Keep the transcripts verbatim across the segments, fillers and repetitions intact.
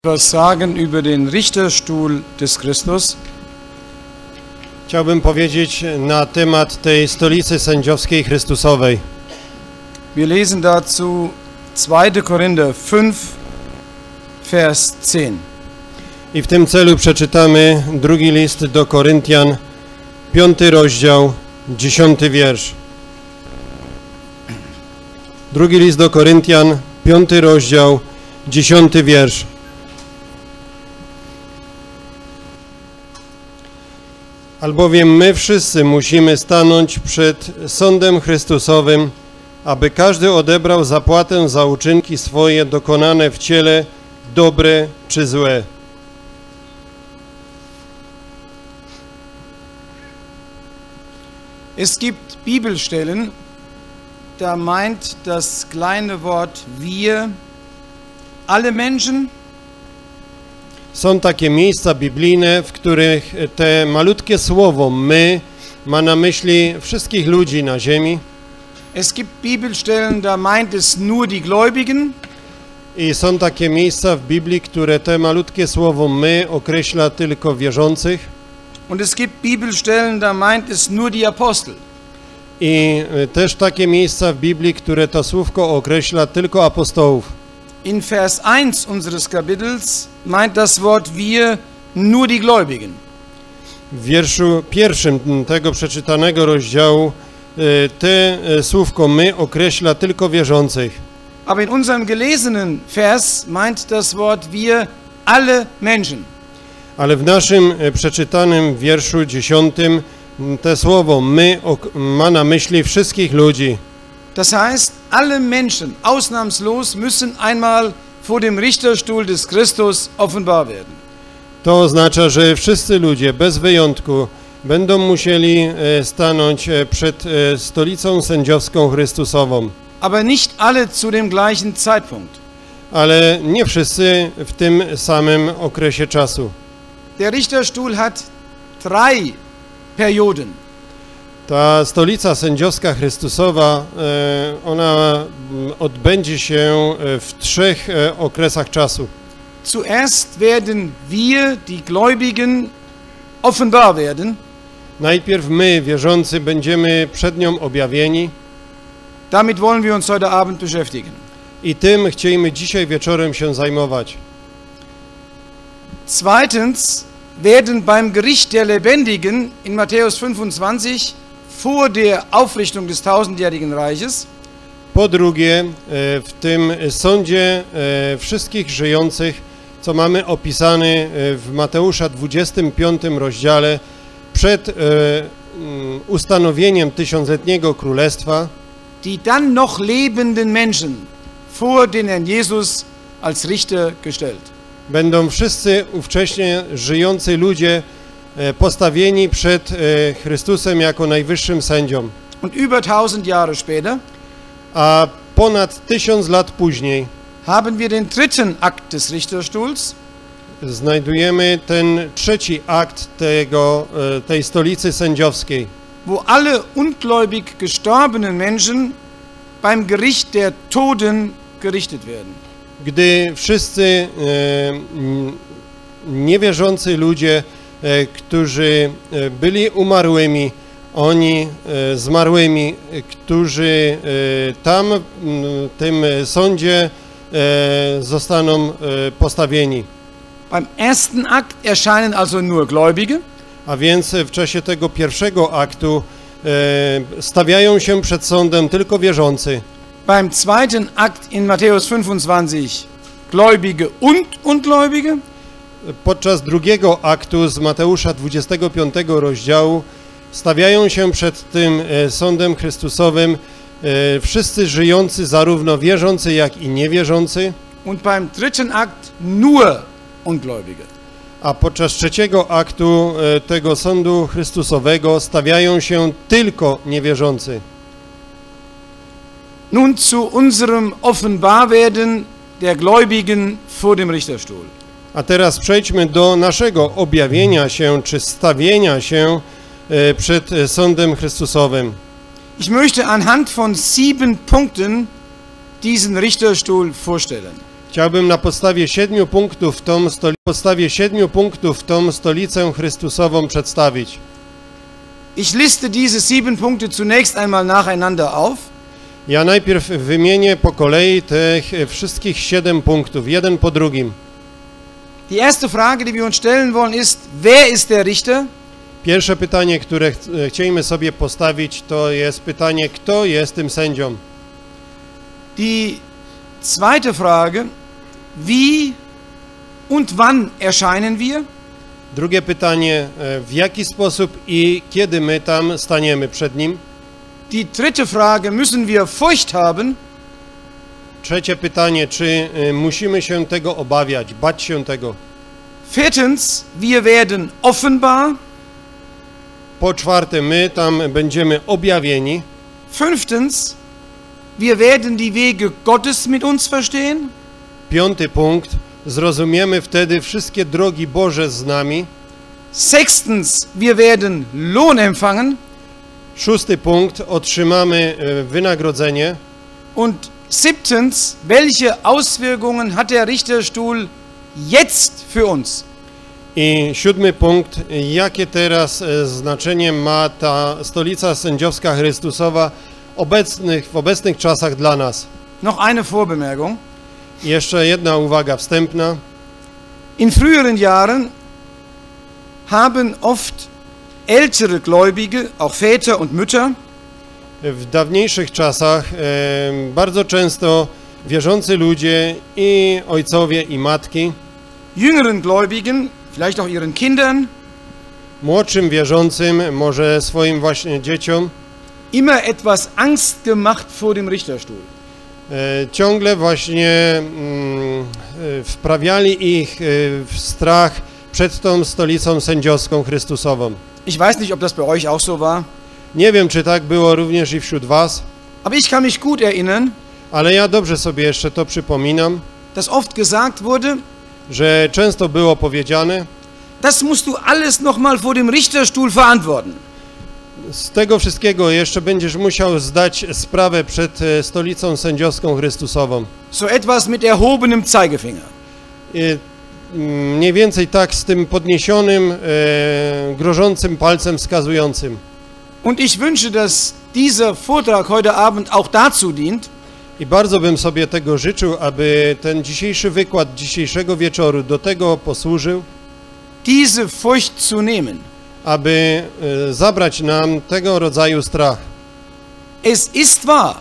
Was sagen über den Richterstuhl des Christus. Chciałbym powiedzieć na temat tej stolicy sędziowskiej Chrystusowej. Wir lesen dazu zweiter Korinther fünf, Vers zehn. I w tym celu przeczytamy drugi list do Koryntian, piąty rozdział, dziesiąty wiersz. Drugi list do Koryntian, piąty rozdział, dziesiąty wiersz. Albowiem my wszyscy musimy stanąć przed sądem Chrystusowym, aby każdy odebrał zapłatę za uczynki swoje dokonane w ciele, dobre czy złe. Es gibt Bibelstellen, da meint das kleine Wort wir alle Menschen. Są takie miejsca biblijne, w których te malutkie słowo my ma na myśli wszystkich ludzi na ziemi. Es gibt Bibelstellen, da meint es nur die Gläubigen. I są takie miejsca w Biblii, które te malutkie słowo my określa tylko wierzących. Und es gibt Bibelstellen, da meint es nur die Apostel. I też takie miejsca w Biblii, które to słówko określa tylko apostołów. In Vers eins unseres Kapitels meint das Wort wir nur die Gläubigen. W wierszu pierwszym tego przeczytanego rozdziału te słówko my określa tylko wierzących. Aber in unserem gelesenen Vers meint das Wort wir alle Menschen. Ale w naszym przeczytanym wierszu dziesiątym te słowo my ma na myśli wszystkich ludzi. Das heißt, alle Menschen, ausnahmslos, müssen einmal vor dem Richterstuhl des Christus offenbar werden. To oznacza, że wszyscy ludzie, bez wyjątku, będą musieli stanąć przed stolicą sędziowską Chrystusową. Aber nicht alle zu dem gleichen Zeitpunkt. Ale nie wszyscy w tym samym okresie czasu. Der Richterstuhl hat drei Perioden. Ta stolica sędziowska Chrystusowa, ona odbędzie się w trzech okresach czasu. Zuerst werden wir, die Gläubigen, offenbar werden. Najpierw my, wierzący, będziemy przed nią objawieni. Damit wollen wir uns heute Abend beschäftigen. I tym chcielibyśmy dzisiaj wieczorem się zajmować. Zweitens werden beim Gericht der Lebendigen in Matthäus fünfundzwanzig vor der Aufrichtung des tausendjährigen Reiches. Po drugie, w tym sądzie wszystkich żyjących, co mamy opisany w Mateusza dwudziestym piątym rozdziale, przed ustanowieniem tysiącletniego królestwa, die dann noch lebenden Menschen vor den Herrn Jesus als Richter gestellt. Będą wszyscy ówcześnie żyjący ludzie postawieni przed Chrystusem jako najwyższym sędzią. Und über tausend Jahre später, a ponad tysiąc lat później, haben wir den dritten Akt des Richterstuhls. Znajdujemy ten trzeci akt tego, tej stolicy sędziowskiej, wo alle ungläubig gestorbenen Menschen beim Gericht der Toten gerichtet werden. Gdy wszyscy e, niewierzący ludzie, e, którzy byli umarłymi, oni e, zmarłymi, którzy e, tam w tym sądzie e, zostaną e, postawieni. Beim ersten Akt erscheinen also nur Gläubige. A więc w czasie tego pierwszego aktu e, stawiają się przed sądem tylko wierzący. Beim zweiten Akt in Matthäus fünfundzwanzig Gläubige und Ungläubige. Podczas drugiego aktu z Mateusza dwudziestego piątego rozdziału stawiają się przed tym e, sądem Chrystusowym e, wszyscy żyjący, zarówno wierzący, jak i niewierzący. Und beim dritten Akt nur Ungläubige. A podczas trzeciego aktu e, tego sądu Chrystusowego stawiają się tylko niewierzący. Nun zu unserem Offenbarwerden der Gläubigen vor dem Richterstuhl. A teraz przejdźmy do naszego objawienia się, czy stawienia się e, przed sądem Chrystusowym. Ich möchte anhand von sieben Punkten diesen Richterstuhl vorstellen. Chciałbym na podstawie siedmiu punktów tą, stoli podstawie siedmiu punktów tą stolicę Chrystusową przedstawić. Ich liste diese sieben Punkte zunächst einmal nacheinander auf. Ja najpierw wymienię po kolei tych wszystkich siedem punktów, jeden po drugim. Die erste Frage, die wir uns stellen wollen, ist, wer ist der Richter? Pierwsze pytanie, które ch chcielibyśmy sobie postawić, to jest pytanie, kto jest tym sędzią. Die zweite Frage, wie und wann erscheinen wir? Drugie pytanie, w jaki sposób i kiedy my tam staniemy przed nim? Die dritte Frage, müssen wir Furcht haben? Trzecie pytanie, czy musimy się tego obawiać, bać się tego? Viertens, wir werden offenbar. Po czwarte, my tam będziemy objawieni. Fünftens, wir werden die Wege Gottes mit uns verstehen. Piąty punkt, zrozumiemy wtedy wszystkie drogi Boże z nami. Sechstens, wir werden Lohn empfangen. Szósty punkt, otrzymamy wynagrodzenie. Und siebtens, welche Auswirkungen hat der Richterstuhl jetzt für uns? I siódmy punkt, jakie teraz znaczenie ma ta stolica sędziowska Chrystusowa obecnych, w obecnych czasach dla nas. Noch eine Vorbemerkung. I jeszcze jedna uwaga wstępna. In früheren Jahren haben oft ältere Gläubige, auch Väter und Mütter, W dawniejszych czasach e, bardzo często wierzący ludzie i ojcowie i matki, jüngeren Gläubigen, vielleicht auch ihren Kindern, młodszym wierzącym, może swoim właśnie dzieciom, immer etwas Angst gemacht vor dem Richterstuhl. e, ciągle właśnie mm, e, wprawiali ich e, w strach przed tą stolicą sędziowską Chrystusową. Ich weiß nicht, ob das bei euch auch so war, Nie wiem, czy tak było również i wśród was, aber ich kann mich gut erinnern, ale ja dobrze sobie jeszcze to przypominam, dass oft gesagt wurde, że często było powiedziane, das musst du alles nochmal vor dem Richterstuhl verantworten. z tego wszystkiego jeszcze będziesz musiał zdać sprawę przed e, stolicą sędziowską Chrystusową. So etwas mit erhobenem Zeigefinger. I, mm, mniej więcej tak z tym podniesionym, e, grożącym palcem wskazującym. Und ich wünsche, dass dieser Vortrag heute Abend auch dazu dient, I bardzo bym sobie tego życzył, aby ten dzisiejszy wykład dzisiejszego wieczoru do tego posłużył, diese Furcht zu nehmen. aby e, zabrać nam tego rodzaju strach. Es ist wahr,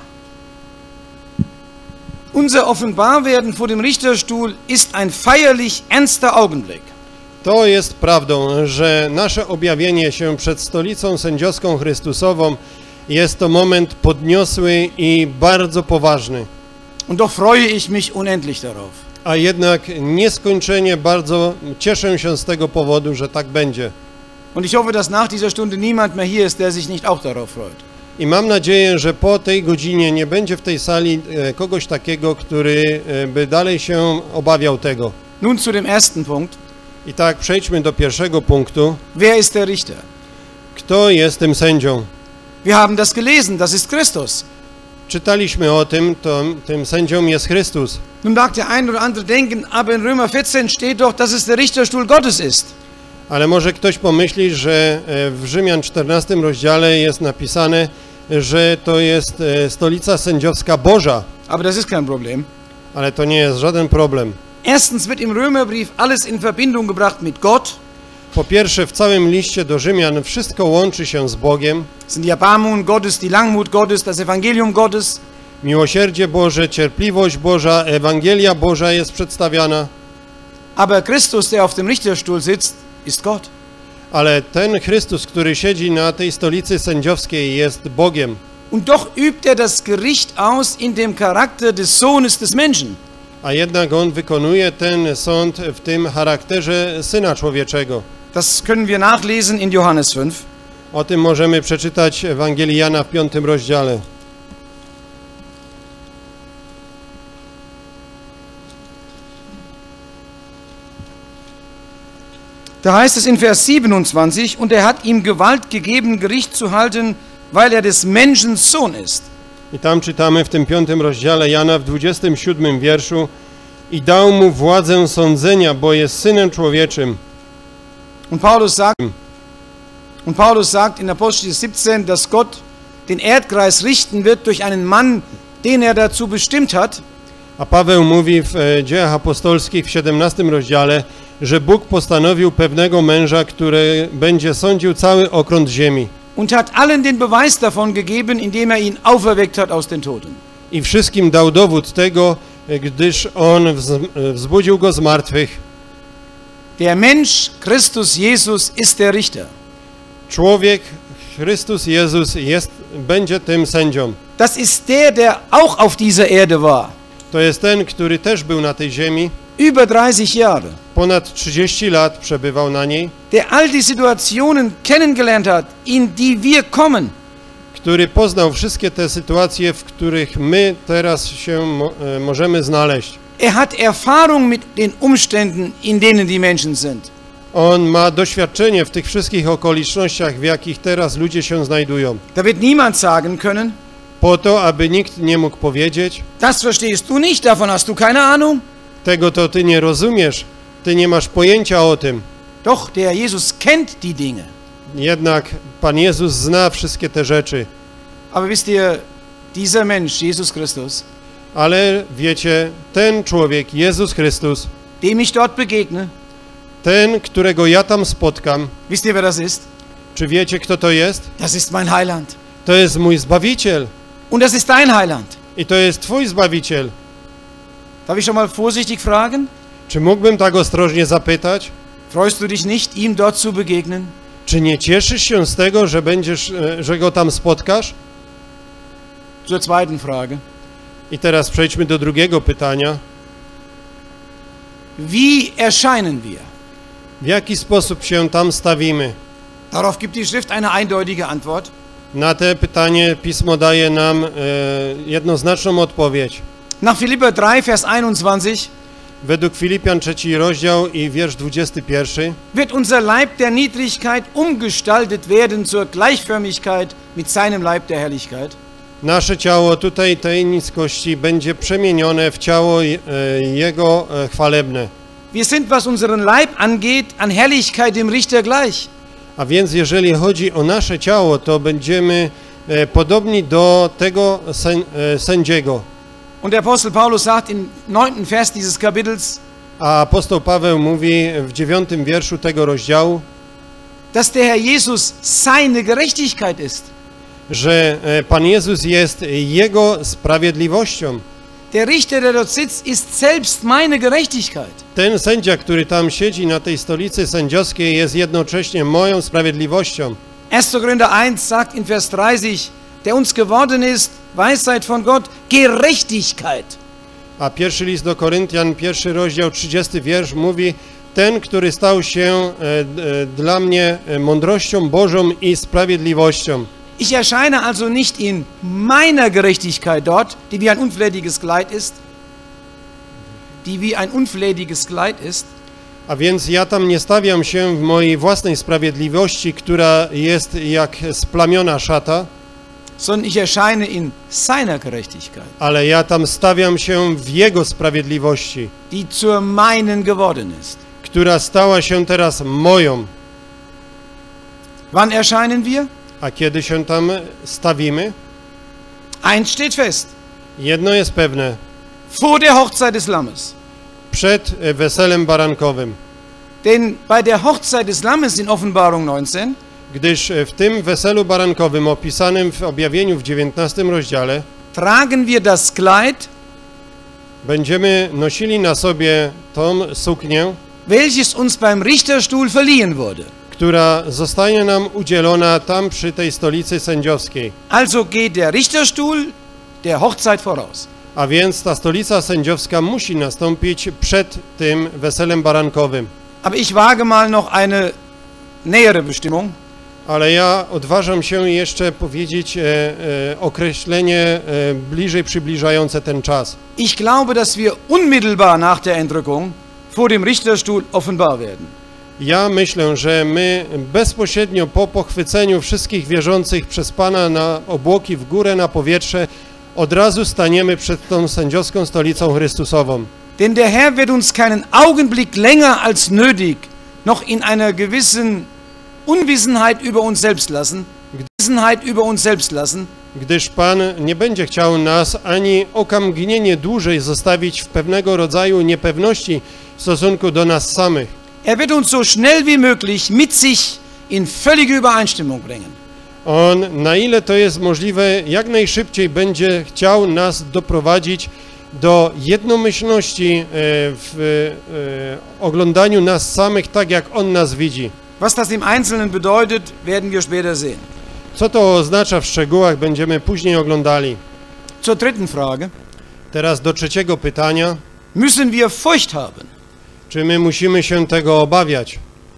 unser Offenbarwerden vor dem Richterstuhl ist ein feierlich ernster Augenblick. To jest prawdą, że nasze objawienie się przed stolicą sędziowską Chrystusową jest to moment podniosły i bardzo poważny. Und doch freue ich mich unendlich darauf. A jednak nieskończenie bardzo cieszę się z tego powodu, że tak będzie. Und ich hoffe, dass nach dieser Stunde niemand mehr hier ist, der sich nicht auch darauf freut. I mam nadzieję, że po tej godzinie nie będzie w tej sali e, kogoś takiego, który e, by dalej się obawiał tego. Nun zu dem ersten Punkt. I tak przejdźmy do pierwszego punktu. Wer ist der Richter? Kto jest tym sędzią? Wir haben das gelesen, das ist Christus. Czytaliśmy o tym, to tym sędzią jest Chrystus. Nun mag der ein oder andere denken, aber in Römer vierzehn steht doch, dass es der Richterstuhl Gottes ist. Ale może ktoś pomyśli, że w Rzymian czternastym rozdziale jest napisane, że to jest stolica sędziowska Boża. Aber das ist kein Problem. Ale to nie jest żaden problem. Erstens wird im Römerbrief alles in Verbindung gebracht mit Gott. Po pierwsze, w całym liście do Rzymian wszystko łączy się z Bogiem. Sind die Erbarmung Gottes, die Langmut Gottes, das Evangelium Gottes. Miłosierdzie Boże, cierpliwość Boża, Ewangelia Boża jest przedstawiana. Aber Christus, der auf dem Richterstuhl sitzt, ist Gott. Ale ten Chrystus, który siedzi na tej stolicy sędziowskiej, jest Bogiem. Und doch übt er das Gericht aus in dem Charakter des Sohnes des Menschen. A jednak On wykonuje ten sąd w tym charakterze Syna Człowieczego. Das können wir nachlesen in Johannes fünf. O tym możemy przeczytać Ewangelii Jana w piątym rozdziale. Da heißt es in Vers siebenundzwanzig, und er hat ihm Gewalt gegeben, Gericht zu halten, weil er des Menschen Sohn ist. I tam czytamy w tym piątym rozdziale Jana w dwudziestym siódmym wierszu: i dał mu władzę sądzenia, bo jest Synem Człowieczym. Und Paulus sagt, und Paulus sagt in Apostel siebzehn, dass Gott den Erdkreis richten wird durch einen Mann, den er dazu bestimmt hat. A Paweł mówi w e, Dziejach Apostolskich w siedemnastym rozdziale, że Bóg postanowił pewnego męża, który będzie sądził cały okrąg ziemi. Und hat allen den Beweis davon gegeben, indem er ihn auferweckt hat aus den Toten. I wszystkim dał dowód tego, gdyż on wz, wzbudził go z martwych. Der Mensch, Christus Jesus, ist der Richter. Człowiek, Chrystus Jezus, jest, będzie tym sędzią. Das ist der, der auch auf dieser Erde war. To jest ten, który też był na tej ziemi. Über dreißig Jahre. Ponad trzydzieści lat przebywał na niej. Der all die Situationen kennengelernt hat, in die wir kommen. Który poznał wszystkie te sytuacje, w których my teraz się mo e, możemy znaleźć. Er hat Erfahrung mit den Umständen, in denen die Menschen sind. On ma doświadczenie w tych wszystkich okolicznościach, w jakich teraz ludzie się znajdują. Da wird niemand sagen können, Po to, aby nikt nie mógł powiedzieć, das verstehst du nicht, davon hast du keine Ahnung. tego to ty nie rozumiesz, ty nie masz pojęcia o tym. Doch, der Jesus kennt die Dinge. Jednak Pan Jezus zna wszystkie te rzeczy. Aber wisst ihr, dieser Mensch, Jesus Christus, Ale wiecie, ten człowiek, Jezus Chrystus, dem ich dort begegne, ten, którego ja tam spotkam, wisst ihr, wer das ist? czy wiecie, kto to jest? Das ist mein Heiland. To jest mój Zbawiciel Und das ist dein Heiland. i to jest twój Zbawiciel. Darf ich schon mal vorsichtig fragen? Czy mógłbym tak ostrożnie zapytać? Freust du dich nicht, ihm dort zu begegnen? Czy nie cieszysz się z tego, że będziesz, e, że go tam spotkasz? Zur zweiten Frage. I teraz przejdźmy do drugiego pytania. Wie erscheinen wir? W jaki sposób się tam stawimy? Darauf gibt die Schrift eine eindeutige Antwort. Na te pytanie Pismo daje nam e, jednoznaczną odpowiedź. Nach Philipper drei, Vers einundzwanzig Według Filipian trzeci rozdział i wiersz dwudziesty pierwszy wird unser Leib der Niedrigkeit umgestaltet werden zur Gleichförmigkeit mit seinem Leib der Herrlichkeit. nasze ciało tutaj tej niskości będzie przemienione w ciało e, Jego e, chwalebne. Wir sind, was unseren Leib angeht, an Herrlichkeit dem Richter gleich. A więc jeżeli chodzi o nasze ciało, to będziemy e, podobni do tego sęd, e, sędziego. Und der Apostel Paulus sagt im neunten Vers dieses Kapitels, A apostoł Paweł mówi w dziewiątym wierszu tego rozdziału, dass der Herr Jesus seine Gerechtigkeit ist. że e, Pan Jezus jest Jego sprawiedliwością. Der Richter, der dort sitzt, ist selbst meine Gerechtigkeit. Ten sędzia, który tam siedzi na tej stolicy sędziowskiej, jest jednocześnie moją sprawiedliwością. erster Korinther eins sagt in Vers dreißig, der uns geworden ist, Weisheit von Gott, Gerechtigkeit. A pierwszy list do Koryntian, pierwszy rozdział, trzydziesty wiersz mówi, ten, który stał się e, e, dla mnie mądrością Bożą i sprawiedliwością. Ich erscheine also nicht in meiner Gerechtigkeit dort, die wie ein unflätiges Kleid ist, die wie ein unflätiges Kleid ist, A więc ja tam nie stawiam się w mojej własnej sprawiedliwości, która jest jak splamiona szata, sondern ich erscheine in seiner Gerechtigkeit, ale ja tam stawiam się w Jego sprawiedliwości, die zur meinen geworden ist. która stała się teraz moją. Wann erscheinen wir? A kiedy się tam stawimy? Eins steht fest, Jedno jest pewne, vor der Hochzeit des Lammes. przed weselem barankowym. Denn bei der Hochzeit des Lammes in Offenbarung neunzehn Gdyż w tym weselu barankowym opisanym w objawieniu w dziewiętnastym rozdziale tragen wir das Kleid, będziemy nosili na sobie tą suknię, welches uns beim Richterstuhl verliehen wurde. która zostanie nam udzielona tam przy tej stolicy sędziowskiej. Also geht der Richterstuhl der Hochzeit voraus. A więc ta stolica sędziowska musi nastąpić przed tym weselem barankowym. Aber ich wage mal noch eine nähere Bestimmung. Ale ja odważam się jeszcze powiedzieć e, e, określenie e, bliżej przybliżające ten czas. Ich glaube, dass wir unmittelbar nach der Entrückung vor dem Richterstuhl offenbar werden. Ja myślę, że my bezpośrednio po pochwyceniu wszystkich wierzących przez Pana na obłoki w górę, na powietrze, od razu staniemy przed tą sędziowską stolicą Chrystusową. Denn der Herr wird uns keinen Augenblick länger als nötig noch in einer gewissen Unwissenheit über uns selbst lassen, Unwissenheit über uns selbst lassen, Gdyż Pan nie będzie chciał nas ani oka mgnienie dłużej zostawić w pewnego rodzaju niepewności w stosunku do nas samych. Er wird uns so schnell wie möglich mit sich in völlige Übereinstimmung bringen. On, na ile to jest możliwe, jak najszybciej będzie chciał nas doprowadzić do jednomyślności w e, oglądaniu nas samych, tak jak On nas widzi. Was das im Einzelnen bedeutet, werden wir später sehen. Co to oznacza w szczegółach, będziemy później oglądali. Zur dritten Frage. Teraz do trzeciego pytania. Müssen wir Furcht haben? Czy my musimy się tego obawiać?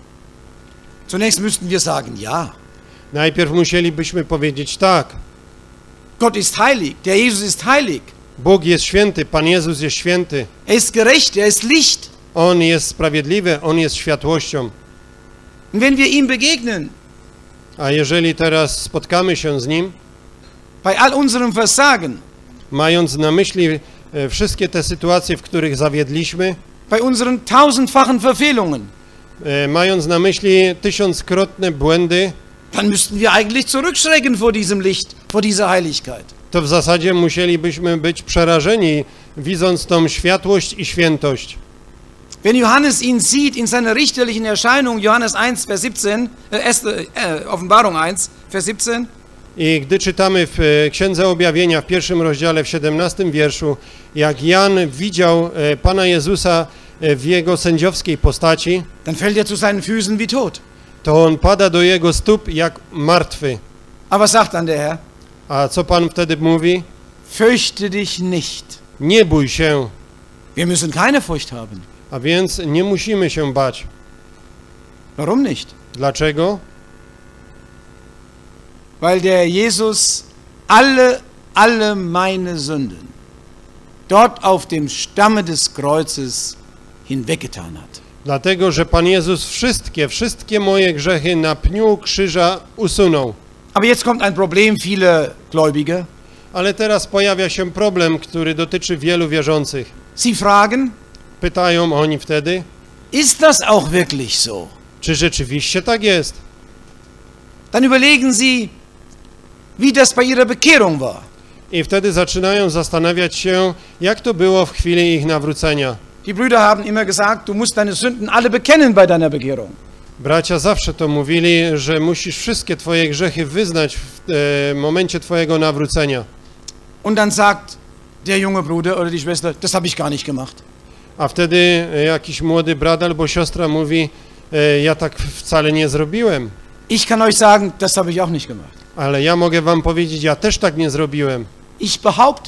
Zunächst müssten wir sagen, ja. Najpierw musielibyśmy powiedzieć tak. Gott ist heilig, der Jesus ist heilig. Bóg jest święty, Pan Jezus jest święty. Er ist gerecht, er ist Licht. On jest sprawiedliwy, On jest światłością. Und wenn wir ihm begegnen, A jeżeli teraz spotkamy się z Nim, bei all unserem Versagen, mając na myśli e, wszystkie te sytuacje, w których zawiedliśmy, bei unseren tausendfachen Verfehlungen, e, mając na myśli tysiąckrotne błędy, dann müssten wir eigentlich zurückschrecken vor diesem Licht, vor dieser Heiligkeit. to w zasadzie musielibyśmy być przerażeni, widząc tą światłość i świętość. Wenn Johannes ihn sieht in seiner richterlichen Erscheinung, Johannes eins, Vers siebzehn, äh, erste, äh, Offenbarung eins, Vers siebzehn, I gdy czytamy w e, Księdze Objawienia w pierwszym rozdziale, w siedemnastym wierszu, jak Jan widział e, Pana Jezusa e, w Jego sędziowskiej postaci, dann fällt er zu seinen Füßen wie tot. to on pada do Jego stóp jak martwy. Aber was sagt dann der Herr? A co Pan wtedy mówi? Fürchte dich nicht. Nie bój się. Wir müssen keine Furcht haben. A więc nie musimy się bać. Warum nicht? Dlaczego? Weil der Jesus alle, alle meine Sünden dort auf dem Stamme des Kreuzes hinweggetan hat. Dlatego, że Pan Jezus wszystkie, wszystkie moje grzechy na pniu krzyża usunął. Aber jetzt kommt ein Problem vieler Gläubiger. Ale teraz pojawia się problem, który dotyczy wielu wierzących. Sie fragen, Pytają oni wtedy, ist das auch wirklich so? czy rzeczywiście tak jest? Dann überlegen sie, wie das bei ihrer Bekehrung war. I wtedy zaczynają zastanawiać się, jak to było w chwili ich nawrócenia. Die Brüder haben immer gesagt, du musst deine Sünden alle bekennen bei deiner Bekehrung. Bracia zawsze to mówili, że musisz wszystkie twoje grzechy wyznać w e, momencie twojego nawrócenia. Und dann sagt der junge Bruder oder die Schwester, das habe ich gar nicht gemacht. A wtedy jakiś młody brat albo siostra mówi, e, ja tak wcale nie zrobiłem. Ich kann euch sagen, das habe ich auch nicht gemacht. Ale ja mogę wam powiedzieć, ja też tak nie zrobiłem. Ich behaupte,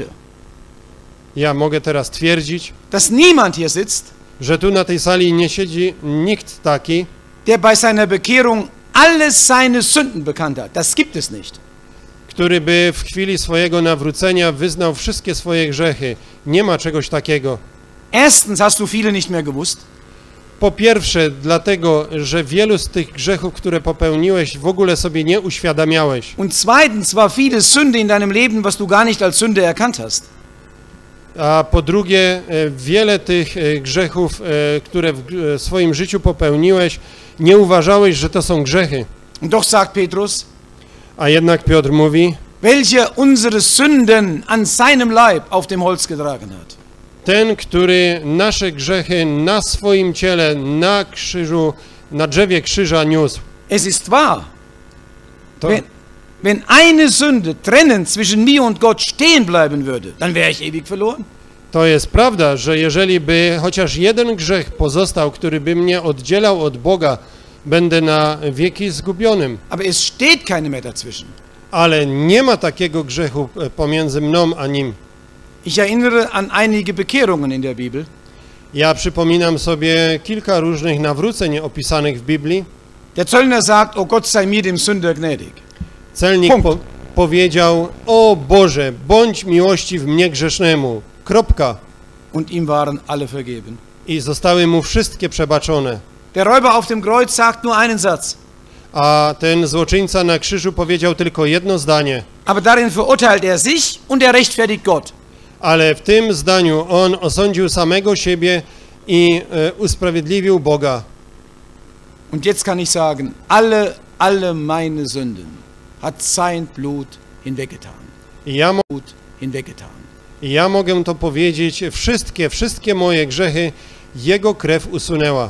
Ja mogę teraz twierdzić, dass niemand hier sitzt, że tu na tej sali nie siedzi nikt taki, der bei seiner Bekehrung alle seine Sünden bekannt hat. Das gibt es nicht. który by w chwili swojego nawrócenia wyznał wszystkie swoje grzechy. Nie ma czegoś takiego. Erstens hast du viele nicht mehr gewusst. Po pierwsze, dlatego, że wielu z tych grzechów, które popełniłeś, w ogóle sobie nie uświadamiałeś. Und zweitens war viele Sünde in deinem Leben, was du gar nicht als Sünde erkannt hast. A po drugie, e, wiele tych e, grzechów, e, które w e, swoim życiu popełniłeś, nie uważałeś, że to są grzechy. Und doch sagt Petrus, A jednak Piotr mówi, welcher unsere Sünden an seinem Leib auf dem Holz getragen hat. ten, który nasze grzechy na swoim ciele, na krzyżu, na drzewie krzyża niósł. Es ist wahr. To, Wenn, wenn eine Sünde trennend zwischen mir und Gott stehen bleiben würde, dann wäre ich ewig verloren. to jest prawda, że jeżeli by chociaż jeden grzech pozostał, który by mnie oddzielał od Boga, będę na wieki zgubionym. Aber es steht keine mehr dazwischen. Ale nie ma takiego grzechu e, pomiędzy mną a nim. Ich erinnere an einige Bekehrungen in der Bibel. Ja przypominam sobie kilka różnych nawróceń opisanych w Biblii. Der Zöllner sagt, o Gott sei mir dem Sünder gnädig. Celnik Punkt. po powiedział, o Boże, bądź miłościw mnie grzesznemu. Kropka. Und ihm waren alle vergeben. I zostały mu wszystkie przebaczone. Der Räuber auf dem Kreuz sagt nur einen Satz. A ten złoczyńca na krzyżu powiedział tylko jedno zdanie. Aber darin verurteilt er sich und er rechtfertigt Gott. Ale w tym zdaniu on osądził samego siebie i e, usprawiedliwił Boga. Und jetzt kann ich sagen, alle, alle meine Sünden hat sein Blut hinweggetan. I ja, mo Blut hinweggetan. I ja mogę to powiedzieć, wszystkie, wszystkie moje grzechy Jego krew usunęła.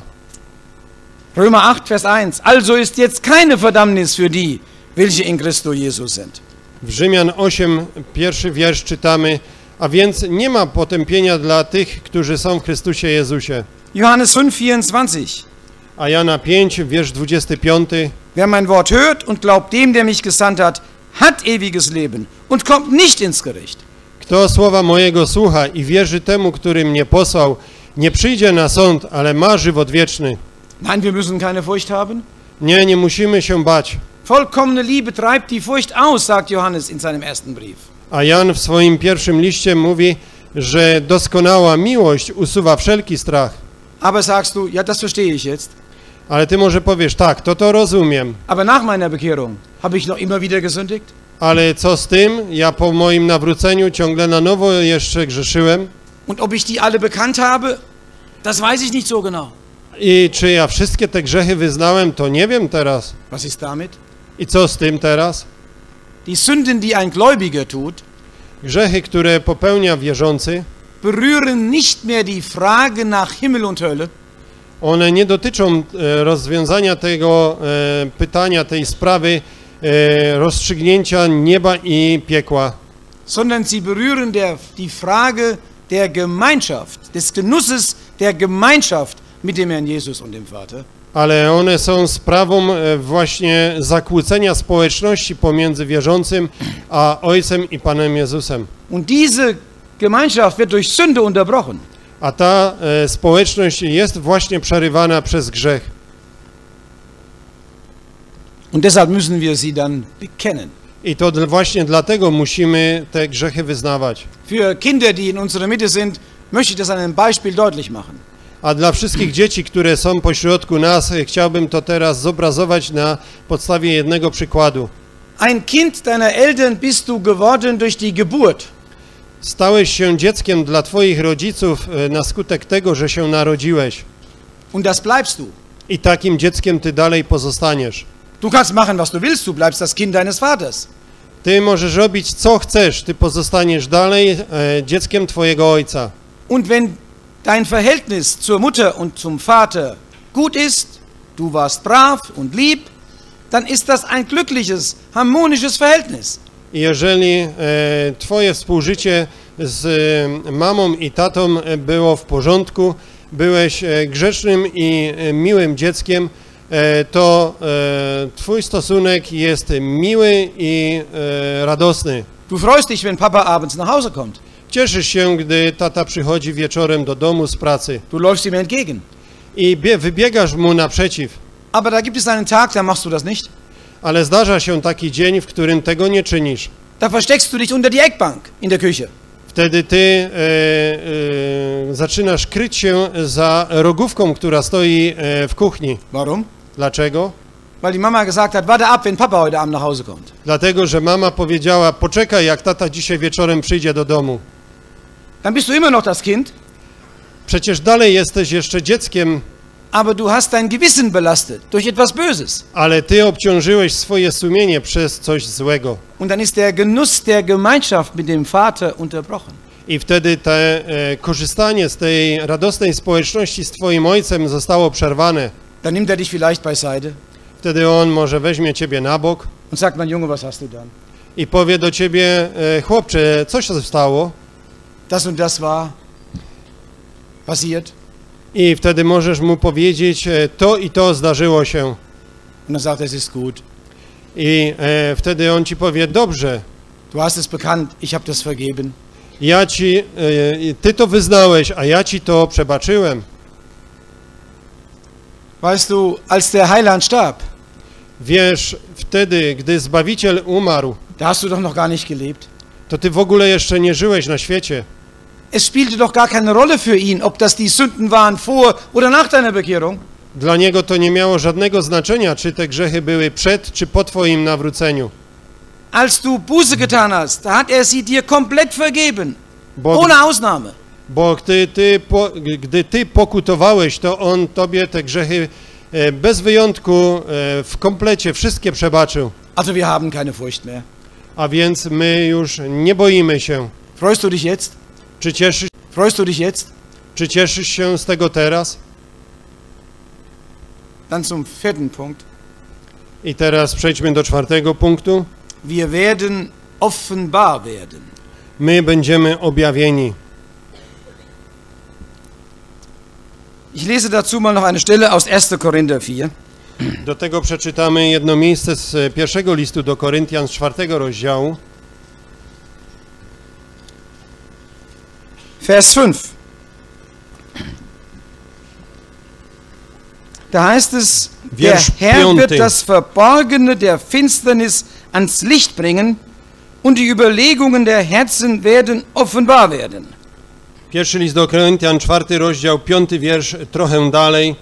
Römer acht, Vers eins. Also ist jetzt keine Verdammnis für die, welche in Christo Jesus sind. W Rzymian osiem, pierwszy wiersz czytamy, a więc nie ma potępienia dla tych, którzy są w Chrystusie Jezusie. Johannes fünf, vierundzwanzig. A Jana pięć, wiersz dwudziesty piąty. Wer mein Wort hört und glaubt dem, der mich gesandt hat, hat ewiges Leben und kommt nicht ins Gericht. Kto słowa mojego słucha i wierzy temu, który mnie posłał, nie przyjdzie na sąd, ale ma żywot wieczny. Nein, wir müssen keine Furcht haben. Nie, nie musimy się bać. Vollkommene Liebe treibt die Furcht aus, sagt Johannes in seinem ersten Brief. A Jan w swoim pierwszym liście mówi, że doskonała miłość usuwa wszelki strach. Aber sagst du, ja, das verstehe ich jetzt. Ale ty może powiesz, tak, to to rozumiem. Aber nach meiner Bekehrung habe ich noch immer wieder gesündigt? Ale co z tym? Ja po moim nawróceniu ciągle na nowo jeszcze grzeszyłem. Und ob ich die alle bekannt habe, das weiß ich nicht so genau. I czy ja wszystkie te grzechy wyznałem, to nie wiem teraz. Was ist damit? I co z tym teraz? Die Sünden, die ein Gläubiger tut, Grzechy, które popełnia wierzący, berühren nicht mehr die Frage nach Himmel und Hölle, one nie dotyczą e, rozwiązania tego e, pytania, tej sprawy, e, rozstrzygnięcia nieba i piekła, sondern sie berühren der, die Frage der Gemeinschaft, des Genusses der Gemeinschaft mit dem Herrn Jesus und dem Vater. ale one są sprawą e, właśnie zakłócenia społeczności pomiędzy wierzącym a Ojcem i Panem Jezusem. Und diese Gemeinschaft wird durch Sünde unterbrochen. A ta e, społeczność jest właśnie przerywana przez grzech. Und deshalb müssen wir sie dann bekennen. I to dl- właśnie dlatego musimy te grzechy wyznawać. Für Kinder, die in unserer Mitte sind, möchte ich das an einem Beispiel deutlich machen. A dla wszystkich dzieci, które są pośrodku nas, e, chciałbym to teraz zobrazować na podstawie jednego przykładu. Ein Kind deiner Eltern bist du geworden durch die Geburt. Stałeś się dzieckiem dla twoich rodziców e, na skutek tego, że się narodziłeś. Und das bleibst du. I takim dzieckiem ty dalej pozostaniesz. Du kannst machen, was du willst, du bleibst das Kind deines Vaters. Ty możesz robić co chcesz, ty pozostaniesz dalej e, dzieckiem twojego ojca. Und wenn dein Verhältnis zur Mutter und zum Vater gut ist, du warst brav und lieb, dann ist das ein glückliches, harmonisches Verhältnis. I jeżeli e, twoje współżycie z e, mamą i tatą e, było w porządku, byłeś e, grzecznym i e, miłym dzieckiem, e, to e, twój stosunek jest miły i e, radosny. Du freust dich, wenn Papa abends nach Hause kommt. Cieszysz się, gdy tata przychodzi wieczorem do domu z pracy Du läufst ihm entgegen. i bie, wybiegasz mu naprzeciw. Aber da gibt es einen Tag, da machst du das nicht. Ale zdarza się taki dzień, w którym tego nie czynisz. Da versteckst du dich unter die Eckbank in der Küche. Wtedy ty e, e, zaczynasz kryć się za rogówką, która stoi e, w kuchni. Warum? Dlaczego? Weil die Mama gesagt hat, warte ab, wenn Papa heute Abend nach Hause kommt. Dlatego, że mama powiedziała, poczekaj, jak tata dzisiaj wieczorem przyjdzie do domu. Dann bist du immer noch das Kind, Przecież dalej jesteś jeszcze dzieckiem, aber du hast dein Gewissen belastet durch etwas Böses. ale ty obciążyłeś swoje sumienie przez coś złego. Und dann ist der Genuss der Gemeinschaft mit dem Vater unterbrochen. I wtedy te e, korzystanie z tej radosnej społeczności z twoim ojcem zostało przerwane. Dann nimmt er dich vielleicht beiseite Wtedy on może weźmie ciebie na bok und sagt, mein Junge, was hast du dann? i powie do ciebie, e, chłopcze, co się stało? Das und das war passiert. I wtedy możesz mu powiedzieć, e, to i to zdarzyło się. Und dann sagt er, es ist gut. I e, wtedy on ci powie, dobrze, Du hast es bekannt, ich habe das vergeben. ja ci, e, ty to wyznałeś, a ja ci to przebaczyłem. Weißt du, als der Heiland starb, Wiesz, wtedy, gdy Zbawiciel umarł, da hast du doch noch gar nicht gelebt. to ty w ogóle jeszcze nie żyłeś na świecie. Es spielte doch gar keine Rolle für ihn, ob das die Sünden waren vor oder nach deiner Bekehrung. Dla niego to nie miało żadnego znaczenia, czy te grzechy były przed, czy po twoim nawróceniu. Als du Buße getan hast, da hat er sie dir komplett vergeben. Bo, Ohne Ausnahme. bo gdy, ty, po, gdy Ty pokutowałeś, to On Tobie te grzechy e, bez wyjątku e, w komplecie wszystkie przebaczył. Also wir haben keine Furcht mehr. A więc my już nie boimy się. Freust du dich jetzt? Czy cieszysz, Freust du dich jetzt? czy cieszysz się z tego teraz? Dann zum vierten Punkt. I teraz przejdźmy do czwartego punktu. Wir werden offenbar werden. My będziemy objawieni. Ich lese dazu mal noch eine Stelle aus erster Korinther vier. Do tego przeczytamy jedno miejsce z pierwszego listu do Koryntian z czwartego rozdziału. Vers fünf. Da heißt es, der Wiersz Herr wird piąty. das Verborgene der Finsternis ans Licht bringen und die Überlegungen der Herzen werden offenbar werden. Pierwszy list do Koryntian, czwarty rozdział, piąty wiersz, trochę dalej.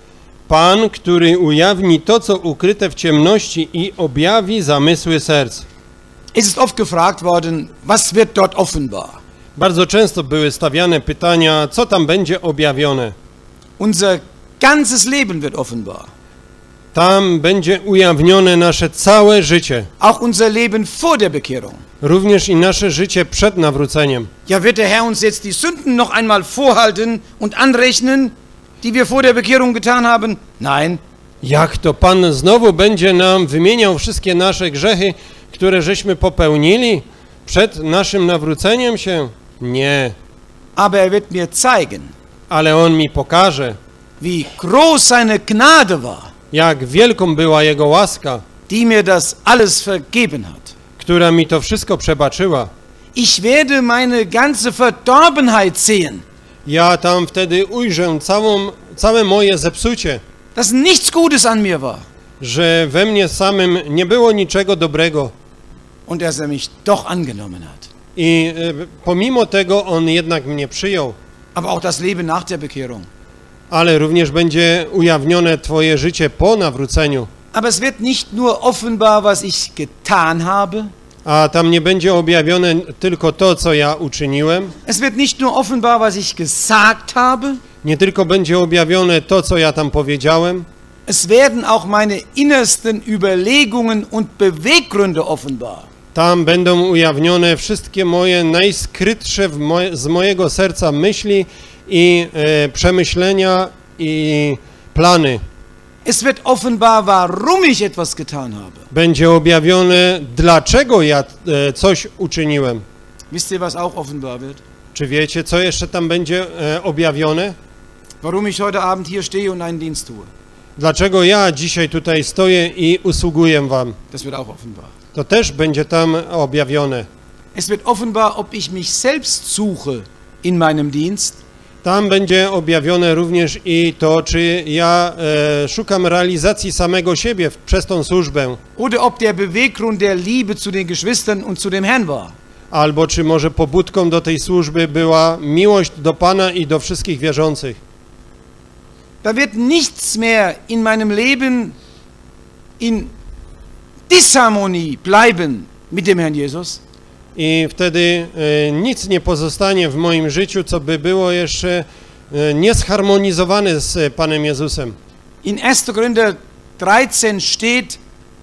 Pan, który ujawni to, co ukryte w ciemności i objawi zamysły serc. Es ist oft gefragt worden, was wird dort offenbar? Bardzo często były stawiane pytania, co tam będzie objawione. Unser ganzes Leben wird offenbar. Tam będzie ujawnione nasze całe życie, Auch unser Leben vor der Bekehrung. również i nasze życie przed nawróceniem. Ja, wird der Herr uns jetzt die Sünden noch einmal vorhalten und anrechnen, die wir vor der Bekehrung getan haben? Nein. Jak to Pan znowu będzie nam wymieniał wszystkie nasze grzechy, które żeśmy popełnili przed naszym nawróceniem się? Nie, Aber er wird mir zeigen, ale On mi pokaże, wie groß seine Gnade war, jak wielką była Jego łaska, die mir das alles vergeben hat. która mi to wszystko przebaczyła. Ich werde meine ganze Verdorbenheit sehen, Ja tam wtedy ujrzę całą, całe moje zepsucie, dass nichts Gutes an mir war że we mnie samym nie było niczego dobrego. und dass er mich doch angenommen hat. I e, pomimo tego On jednak mnie przyjął. Aber auch das Leben nach der Bekehrung. Ale również będzie ujawnione Twoje życie po nawróceniu. Aber es wird nicht nur offenbar, was ich getan habe. A tam nie będzie objawione tylko to, co ja uczyniłem. Es wird nicht nur offenbar, was ich gesagt habe. Nie tylko będzie objawione to, co ja tam powiedziałem. Es werden auch meine innersten Überlegungen und Beweggründe offenbar. Tam będą ujawnione wszystkie moje najskrytsze w moje, z mojego serca myśli i e, przemyślenia i plany. Es wird offenbar, warum ich etwas getan habe. Będzie objawione, dlaczego ja e, coś uczyniłem. Wisst ihr, was auch offenbar wird? Czy wiecie, co jeszcze tam będzie e, objawione? Warum ich heute Abend hier stehe und einen Dienst tue. Dlaczego ja dzisiaj tutaj stoję i usługuję wam? Das wird auch offenbar. To też będzie tam objawione. Es wird offenbar, ob ich mich selbst suche in meinem Dienst Tam będzie objawione również i to, czy ja e, szukam realizacji samego siebie w, przez tą służbę, oder ob der Beweggrund der Liebe zu den Geschwistern und zu dem Herrn war. albo czy może pobudką do tej służby była miłość do Pana i do wszystkich wierzących. Da wird nichts mehr in meinem Leben in Disharmonie bleiben mit dem Herrn Jesus. I wtedy e, nic nie pozostanie w moim życiu, co by było jeszcze e, niezharmonizowane z Panem Jezusem. In erster Korinther dreizehn steht,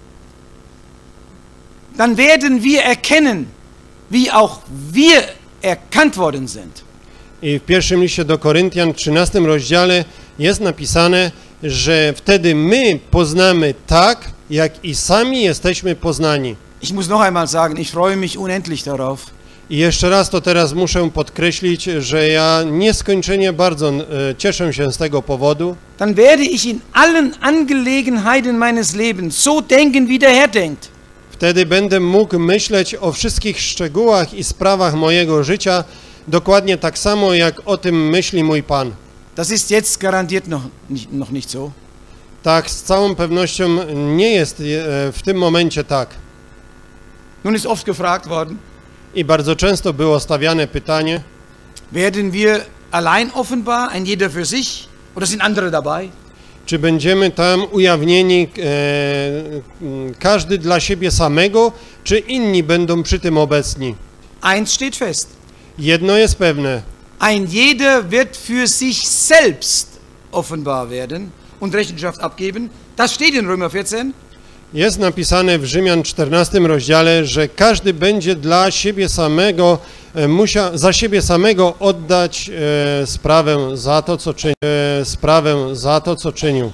dann werden wir erkennen, wie auch wir erkannt worden sind. I w pierwszym liście do Koryntian, w trzynastym rozdziale jest napisane, że wtedy my poznamy tak, jak i sami jesteśmy poznani. Ich muss noch einmal sagen, ich freue mich unendlich darauf, I jeszcze raz to teraz muszę podkreślić, że ja nieskończenie bardzo e, cieszę się z tego powodu. dann werde ich in allen Angelegenheiten meines Lebens so denken, wie der Herr denkt. Wtedy będę mógł myśleć o wszystkich szczegółach i sprawach mojego życia dokładnie tak samo, jak o tym myśli mój Pan. Das ist jetzt garantiert noch nicht, noch nicht so. Tak, z całą pewnością nie jest e, w tym momencie tak. Nun ist oft gefragt worden, I bardzo często było stawiane pytanie, werden wir allein offenbar, ein jeder für sich, oder sind andere dabei? czy będziemy tam ujawnieni e, każdy dla siebie samego, czy inni będą przy tym obecni. Eins steht fest, Jedno jest pewne. Ein jeder wird für sich selbst offenbar werden und Rechenschaft abgeben. Das steht in Römer vierzehn. Jest napisane w Rzymian czternastym rozdziale, że każdy będzie dla siebie samego, e, musia, za siebie samego oddać e, sprawę za to, co czynił. E, sprawę za to, co czynił.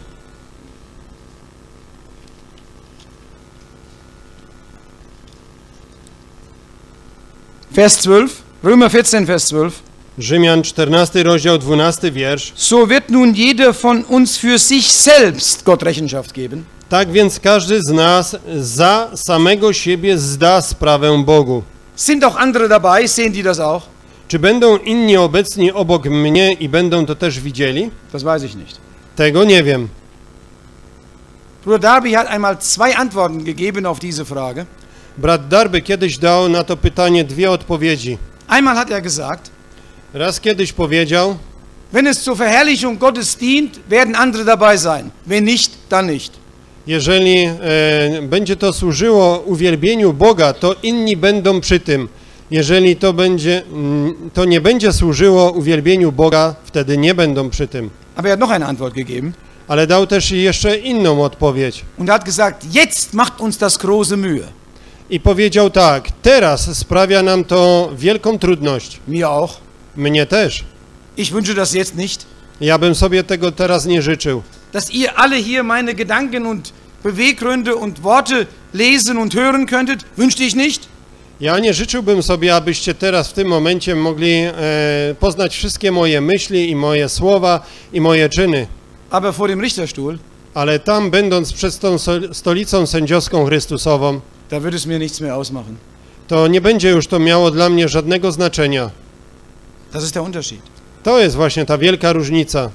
Vers zwölf, Römer vierzehn, Vers zwölf. Rzymian czternasty rozdział, dwunasty wiersz. So wird nun jeder von uns für sich selbst Gott Rechenschaft geben. Tak więc każdy z nas za samego siebie zda sprawę Bogu. Sind auch andere dabei? Sehen die das auch? Czy będą inni obecni obok mnie i będą to też widzieli? Das weiß ich nicht. Tego nie wiem. Bruder Darby hat einmal zwei Antworten gegeben auf diese Frage. Brat Darby kiedyś dał na to pytanie dwie odpowiedzi. Einmal hat er gesagt, Raz kiedyś powiedział, wenn es zur Verherrlichung Gottes dient, werden andere dabei sein. Wenn nicht, dann nicht. jeżeli e, będzie to służyło uwielbieniu Boga, to inni będą przy tym. Jeżeli to, będzie, mm, to nie będzie służyło uwielbieniu Boga, wtedy nie będą przy tym. Aber er hat noch eine Antwort gegeben. Ale dał też jeszcze inną odpowiedź. Und er hat gesagt, jetzt macht uns das große Mühe. I powiedział tak, teraz sprawia nam to wielką trudność. Mir auch. Mnie też. Ich wünsche das jetzt nicht. Ja bym sobie tego teraz nie życzył. Dass ihr alle hier meine Gedanken und Beweggründe und Worte lesen und hören könntet, wünschte ich nicht. Ja nie życzyłbym sobie, abyście teraz w tym momencie mogli e, poznać wszystkie moje myśli i moje słowa i moje czyny. Aber vor dem Richterstuhl, Ale tam, będąc przed tą stolicą sędziowską Chrystusową, da wird es mir nichts mehr ausmachen. to nie będzie już to miało dla mnie żadnego znaczenia. Das ist der Unterschied. To jest właśnie ta wielka różnica.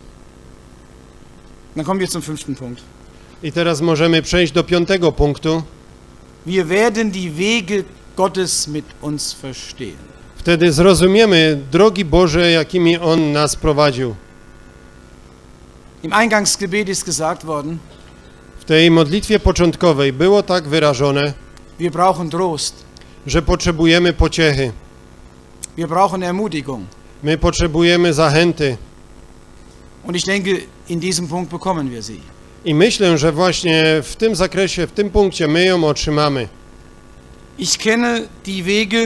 Dann kommen wir zum fünften Punkt. I teraz możemy przejść do piątego punktu. Wir werden die Wege Gottes mit uns verstehen. Wtedy zrozumiemy drogi Boże, jakimi On nas prowadził. Im Eingangsgebet ist gesagt worden, W tej modlitwie początkowej było tak wyrażone, wir brauchen Trost, że potrzebujemy pociechy. wir brauchen Ermutigung. My potrzebujemy zachęty. Und ich denke, in diesem Punkt bekommen wir sie. I myślę, że właśnie w tym zakresie, w tym punkcie my ją otrzymamy. Ich kenne die Wege,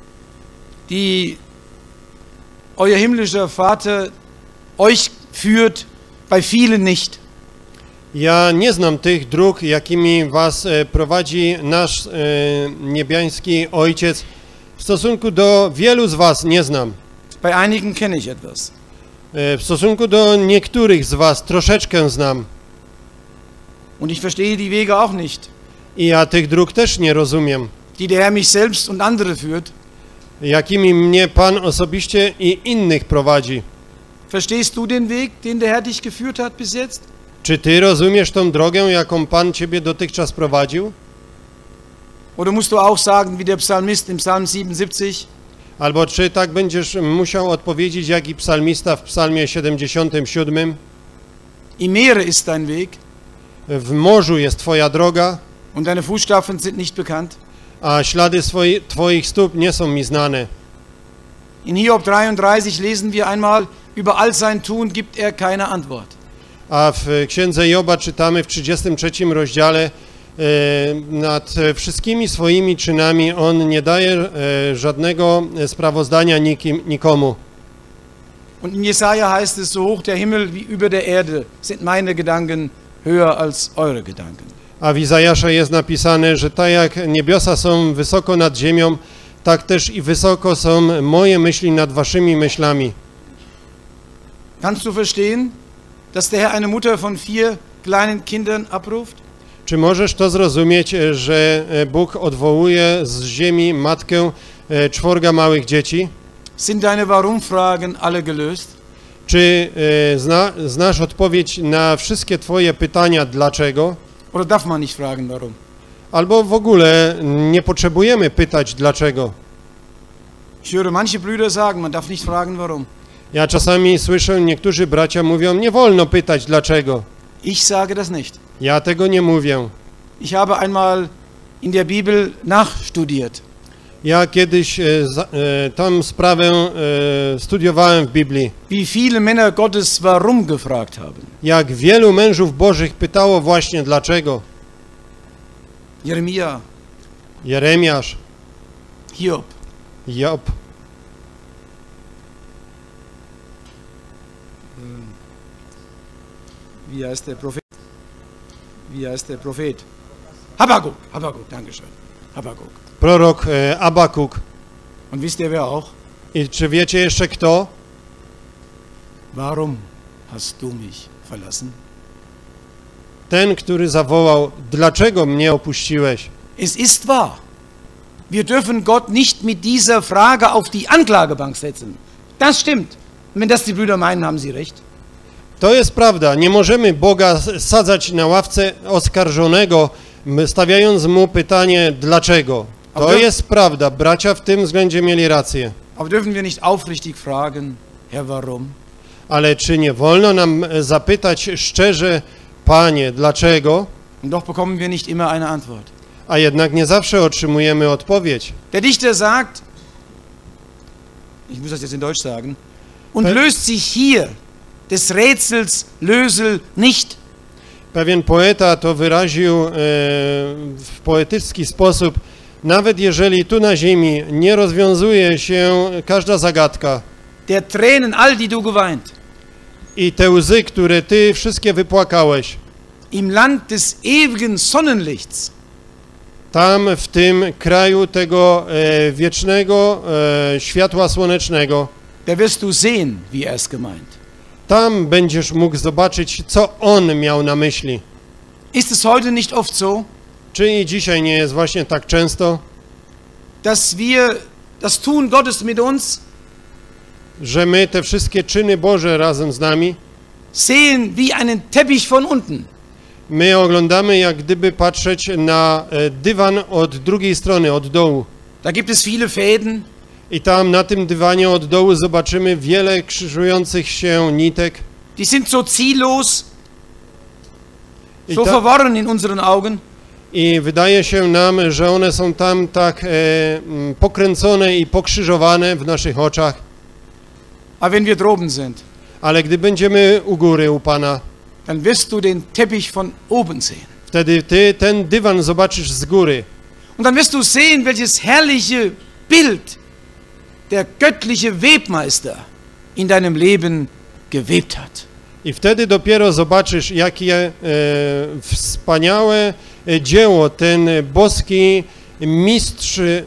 die euer himmlischer Vater euch führt, bei vielen nicht. Ja nie znam tych dróg, jakimi was e, prowadzi nasz e, niebiański Ojciec. W stosunku do wielu z was nie znam. Bei einigen kenne ich etwas. E, w stosunku do niektórych z was troszeczkę znam. Und ich verstehe die Wege auch nicht, I ja tych dróg też nie rozumiem. die der Herr mich selbst und andere führt. Jakimi mnie Pan osobiście i innych prowadzi. Verstehst du den Weg, den der Herr dich geführt hat bis jetzt? Czy ty rozumiesz tą drogę, jaką Pan ciebie dotychczas prowadził? Oder musst du auch sagen, wie der Psalmist im Psalm siebenundsiebzig, Albo czy tak będziesz musiał odpowiedzieć, jak i psalmista w psalmie siedemdziesiątym siódmym? im Meere ist dein Weg W morzu jest twoja droga, und deine Fußstapfen sind nicht bekannt. a ślady swoi, twoich stóp nie są mi znane. In Hiob dreiunddreißig lesen wir einmal, über all sein Tun gibt er keine Antwort. A w Księdze Joba czytamy w trzydziestym trzecim rozdziale, e, nad wszystkimi swoimi czynami on nie daje e, żadnego sprawozdania nikim, nikomu. Und in Jesaja heißt es, so hoch der Himmel wie über der Erde sind meine Gedanken höher als eure Gedanken. A w Izajasza jest napisane, że tak jak niebiosa są wysoko nad ziemią, tak też i wysoko są moje myśli nad waszymi myślami. Kannst du verstehen, dass der Herr eine Mutter von vier kleinen Kindern abruft? Czy możesz to zrozumieć, że Bóg odwołuje z ziemi matkę e, czworga małych dzieci? Sind deine Warum-Fragen alle gelöst? Czy e, zna, znasz odpowiedź na wszystkie twoje pytania dlaczego? Oder darf man nicht fragen, warum? Albo w ogóle nie potrzebujemy pytać dlaczego. Ich höre manche Brüder sagen, man darf nicht fragen, warum. Ja czasami słyszę, niektórzy bracia mówią, nie wolno pytać dlaczego. Ich sage das nicht. Ja tego nie mówię. Ich habe einmal in der Bibel nachstudiert. Ja kiedyś e, za, e, tam sprawę e, studiowałem w Biblii. Wie viele Männer Gottes warum gefragt haben. Jak wielu mężów Bożych pytało właśnie dlaczego. Jeremia, Jeremiasz, Hiob, Job, wie heißt der Prophet? Wie heißt der Prophet? Habakkuk, Habakkuk, Dankeschön. Habakkuk. prorok e, Abakuk. Und wisst ihr wer auch? I czy wiecie jeszcze kto? Warum hast du mich verlassen? Ten, który zawołał, dlaczego mnie opuściłeś? Es ist wahr. Wir dürfen Gott nicht mit dieser Frage auf die Anklagebank setzen. Das stimmt. Wenn das die Brüder meinen, haben sie recht. To jest prawda. Nie możemy Boga sadzać na ławce oskarżonego, stawiając mu pytanie dlaczego. To Ale- jest prawda. Bracia w tym względzie mieli rację. Aber dürfen wir nicht aufrichtig fragen, Herr, warum? Ale czy nie wolno nam zapytać szczerze, Panie, dlaczego? Und doch bekommen wir nicht immer eine Antwort. A jednak nie zawsze otrzymujemy odpowiedź. Der Dichter sagt, ich muss das jetzt in Deutsch sagen, und Pe- löst sich hier des Rätsels Lösel nicht. Pewien poeta to wyraził e, w poetycki sposób. Nawet jeżeli tu na ziemi nie rozwiązuje się każda zagadka Der Tränen all, die du geweint, i te łzy, które ty wszystkie wypłakałeś, im Land des ewigen Sonnenlichts, tam w tym kraju tego e, wiecznego e, światła słonecznego, da wirst du sehen, wie er es gemeint. tam będziesz mógł zobaczyć, co on miał na myśli. Ist es heute nicht oft so, Czy i dzisiaj nie jest właśnie tak często, dass wir das Tun Gottes mit uns że my te wszystkie czyny Boże razem z nami, sehen wie einen Teppich von unten? my oglądamy jak gdyby patrzeć na e, dywan od drugiej strony, od dołu. Da gibt es viele Fäden, I tam na tym dywanie od dołu zobaczymy wiele krzyżujących się nitek. die sind so ziellos, I, so ta, verworren in unseren Augen. I wydaje się nam, że one są tam tak e, m, pokręcone i pokrzyżowane w naszych oczach. Aber wenn wir droben sind, Ale gdy będziemy u góry, u Pana, dann wirst du den Teppich von oben sehen. wtedy ty ten dywan zobaczysz z góry. Und dann wirst du sehen, welches herrliche Bild der göttliche Webmeister in deinem Leben gewebt hat. I wtedy dopiero zobaczysz, jakie e, wspaniałe e, dzieło ten boski mistrz e,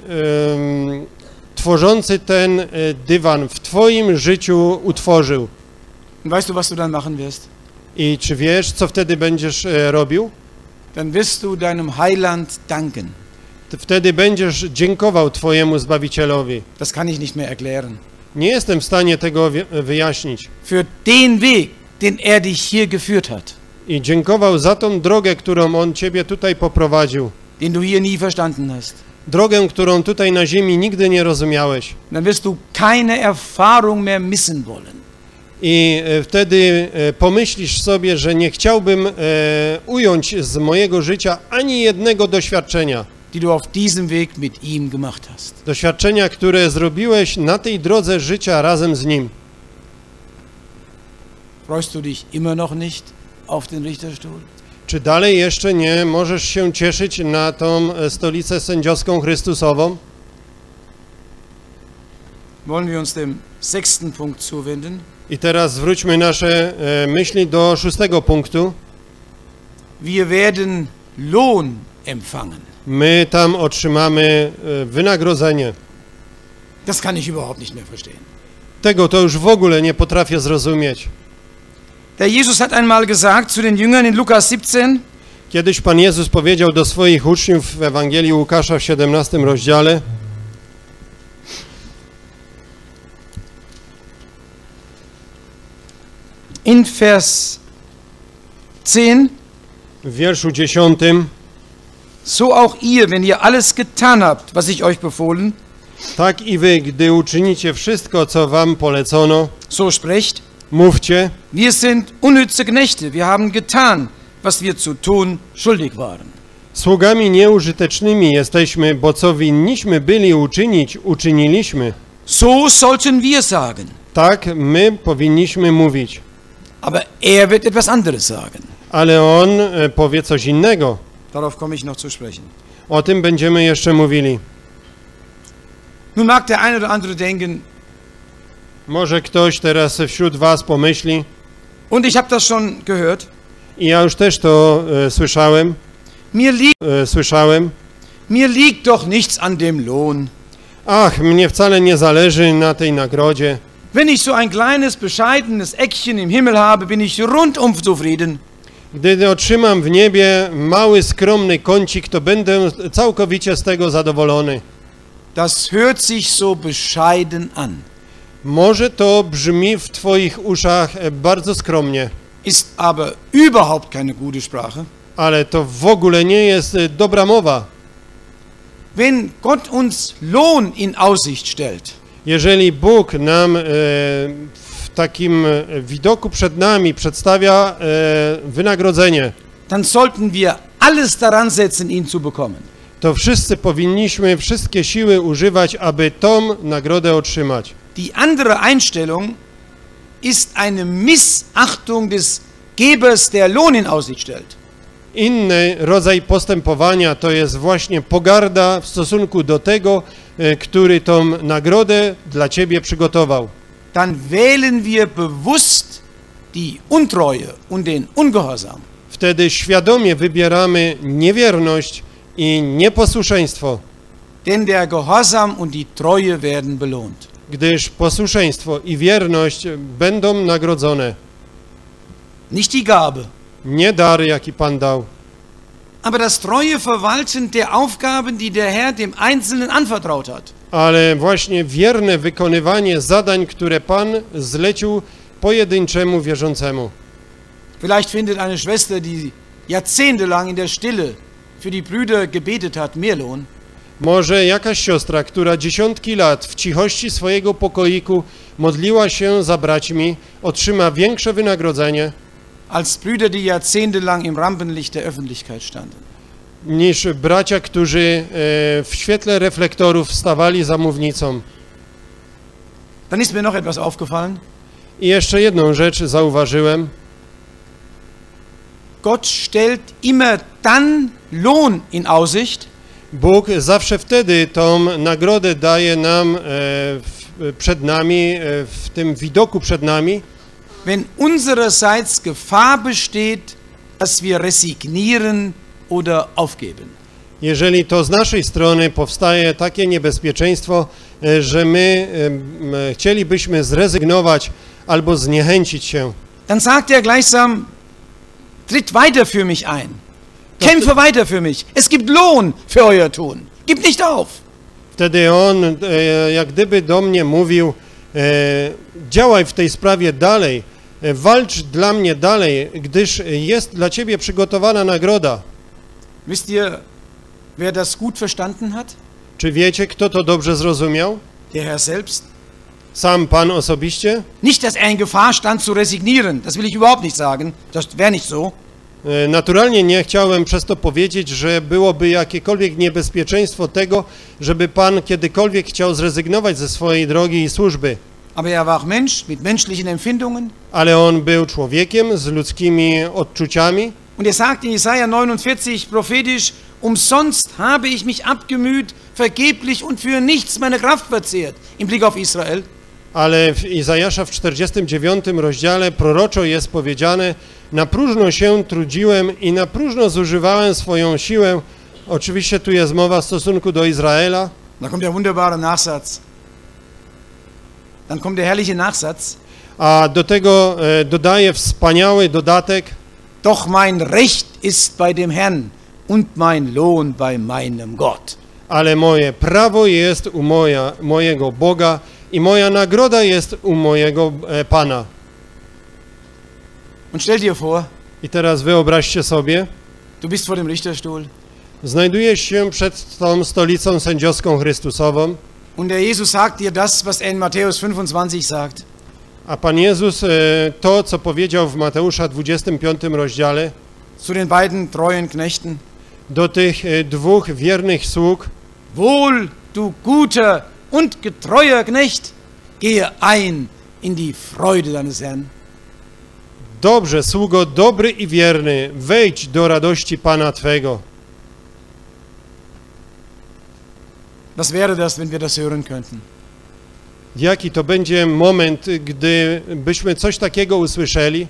tworzący ten e, dywan w twoim życiu utworzył. Und weißt du, was du dann machen wirst? I czy wiesz, co wtedy będziesz e, robił? Dann wirst du deinem Heiland danken. Ty wtedy będziesz dziękował twojemu Zbawicielowi. Das kann ich nicht mehr erklären. Nie jestem w stanie tego wi- wyjaśnić. Für den Weg, den er dich hier geführt hat, I dziękował za tą drogę, którą On ciebie tutaj poprowadził. den du hier nie verstanden hast. Drogę, którą tutaj na ziemi nigdy nie rozumiałeś. Dann wirst du keine Erfahrung mehr missen wollen. I e, wtedy e, pomyślisz sobie, że nie chciałbym e, ująć z mojego życia ani jednego doświadczenia. Die du auf diesem Weg mit ihm gemacht hast. Doświadczenia, które zrobiłeś na tej drodze życia razem z Nim. Freust du dich immer noch nicht auf den Richterstuhl? Czy dalej jeszcze nie możesz się cieszyć na tą e, stolicę sędziowską Chrystusową? Wollen wir uns dem sechsten Punkt zuwenden? I teraz zwróćmy nasze e, myśli do szóstego punktu. Wir werden Lohn empfangen. My tam otrzymamy e, wynagrodzenie. Das kann ich überhaupt nicht mehr verstehen. Tego to już w ogóle nie potrafię zrozumieć. Der Jesus hat einmal gesagt zu den Jüngern in Lukas siebzehn, Kiedyś Pan Jezus powiedział do swoich uczniów w Ewangelii Łukasza w siedemnastym rozdziale: in Vers zehn, w wierszu dziesiątym: so auch ihr, wenn ihr alles getan habt, was ich euch befohlen, tak i wy, gdy uczynicie wszystko, co wam polecono, so sprecht, mówcie: wir sind unnütze Knechte, wir haben getan, was wir zu tun schuldig waren. Sługami nieużytecznymi jesteśmy, bo co winniśmy byli uczynić, uczyniliśmy. So sollten wir sagen. Tak my powinniśmy mówić. Aber er wird etwas anderes sagen. Ale on e, powie coś innego. Darauf komme ich noch zu sprechen. O tym będziemy jeszcze mówili. Nun mag der eine oder andere denken, Może ktoś teraz wśród was pomyśli, und ich habe das schon gehört, i ja już też to e, słyszałem, mir liegt, e, słyszałem, mir liegt doch nichts an dem Lohn. ach, mnie wcale nie zależy na tej nagrodzie. Wenn ich so ein kleines, bescheidenes Eckchen im Himmel habe, bin ich rundum zufrieden. Gdy otrzymam w niebie mały, skromny kącik, to będę całkowicie z tego zadowolony. Das hört sich so bescheiden an. Może to brzmi w twoich uszach e, bardzo skromnie, Ist aber überhaupt keine gute Sprache. ale to w ogóle nie jest e, dobra mowa. Wenn Gott uns Lohn in Aussicht stellt, Jeżeli Bóg nam e, w takim e, widoku przed nami przedstawia e, wynagrodzenie, dann sollten wir alles daran setzen, ihn zu bekommen. to wszyscy powinniśmy wszystkie siły używać, aby tą nagrodę otrzymać. Die andere Einstellung ist eine Missachtung des Gebers, der Lohn in Aussicht stellt. Inny rodzaj postępowania to jest właśnie pogarda w stosunku do tego, e, który tą nagrodę dla ciebie przygotował. Dann wählen wir bewusst die Untreue und den Ungehorsam. Wtedy świadomie wybieramy niewierność i nieposłuszeństwo, Denn der Gehorsam und die Treue werden belohnt. gdyż posłuszeństwo i wierność będą nagrodzone. Nicht die Gabe, Nie dar, jaki Pan dał, aber das treue Verwalten der Aufgaben, die der Herr dem Einzelnen anvertraut hat. ale właśnie wierne wykonywanie zadań, które Pan zlecił pojedynczemu wierzącemu. Vielleicht findet eine Schwester, die jahrzehntelang in der Stille für die Brüder gebetet hat, mehr Lohn. Może jakaś siostra, która dziesiątki lat w cichości swojego pokoiku modliła się za braćmi, otrzyma większe wynagrodzenie als Brüder, die jahrzehntelang im Rampenlicht der Öffentlichkeit standen. niż bracia, którzy e, w świetle reflektorów stawali za mównicą. Dann ist mir noch etwas aufgefallen. I jeszcze jedną rzecz zauważyłem. Gott stellt immer dann Lohn in Aussicht, Bóg zawsze wtedy tą nagrodę daje nam e, w, przed nami, e, w tym widoku przed nami, wenn unsererseits Gefahr besteht, dass wir resignieren oder aufgeben. jeżeli to z naszej strony powstaje takie niebezpieczeństwo, e, że my e, m, chcielibyśmy zrezygnować albo zniechęcić się. Dann sagt er gleichsam, tritt weiter für mich ein. Kämpfe weiter für mich. Es gibt Lohn für euer Tun. Gib nicht auf. Wtedy on e, jak gdyby do mnie mówił, e, działaj w tej sprawie dalej, e, walcz dla mnie dalej, gdyż jest dla ciebie przygotowana nagroda. Wisst ihr, wer das gut verstanden hat? Czy wiecie, kto to dobrze zrozumiał? Der Herr selbst. Sam Pan osobiście? Nicht, dass er in Gefahr stand zu resignieren. Das will ich überhaupt nicht sagen. Das wäre nicht so. E, Naturalnie nie chciałem przez to powiedzieć, że byłoby jakiekolwiek niebezpieczeństwo tego, żeby Pan kiedykolwiek chciał zrezygnować ze swojej drogi i służby. Aber er war auch Mensch mit menschlichen Empfindungen. Ale on był człowiekiem z ludzkimi odczuciami. Und er sagt in Jesaja neunundvierzig prophetisch, umsonst habe ich mich abgemüht, vergeblich und für nichts meine Kraft verzehrt, im Blick auf Israel. Ale w Izajasza w czterdziestym dziewiątym rozdziale proroczo jest powiedziane: na próżno się trudziłem i na próżno zużywałem swoją siłę. Oczywiście tu jest mowa w stosunku do Izraela. Da kommt der wunderbare Nachsatz. Dann kommt der herrliche Nachsatz. A do tego e, dodaje wspaniały dodatek: Doch mein Recht ist bei dem Herrn und mein Lohn bei meinem Gott. ale moje prawo jest u moja, mojego Boga i moja nagroda jest u mojego e, Pana. Und stell dir vor, I teraz wyobraźcie sobie, du bist vor dem Richterstuhl znajdujesz się przed tą stolicą sędziowską Chrystusową, und der Jesus sagt dir das, was er in Matthäus fünfundzwanzig sagt. a Pan Jezus e, to, co powiedział w Mateusza dwudziestym piątym rozdziale, Zu den beiden treuen Knechten. do tych e, dwóch wiernych sług: Wohl, du guter und getreuer Knecht, gehe ein in die Freude deines Herrn. Dobrze, sługo dobry i wierny, wejdź do radości Pana Twego. Was wäre das, wenn wir das hören könnten? Jaki to będzie moment, gdy byśmy coś takiego usłyszeli?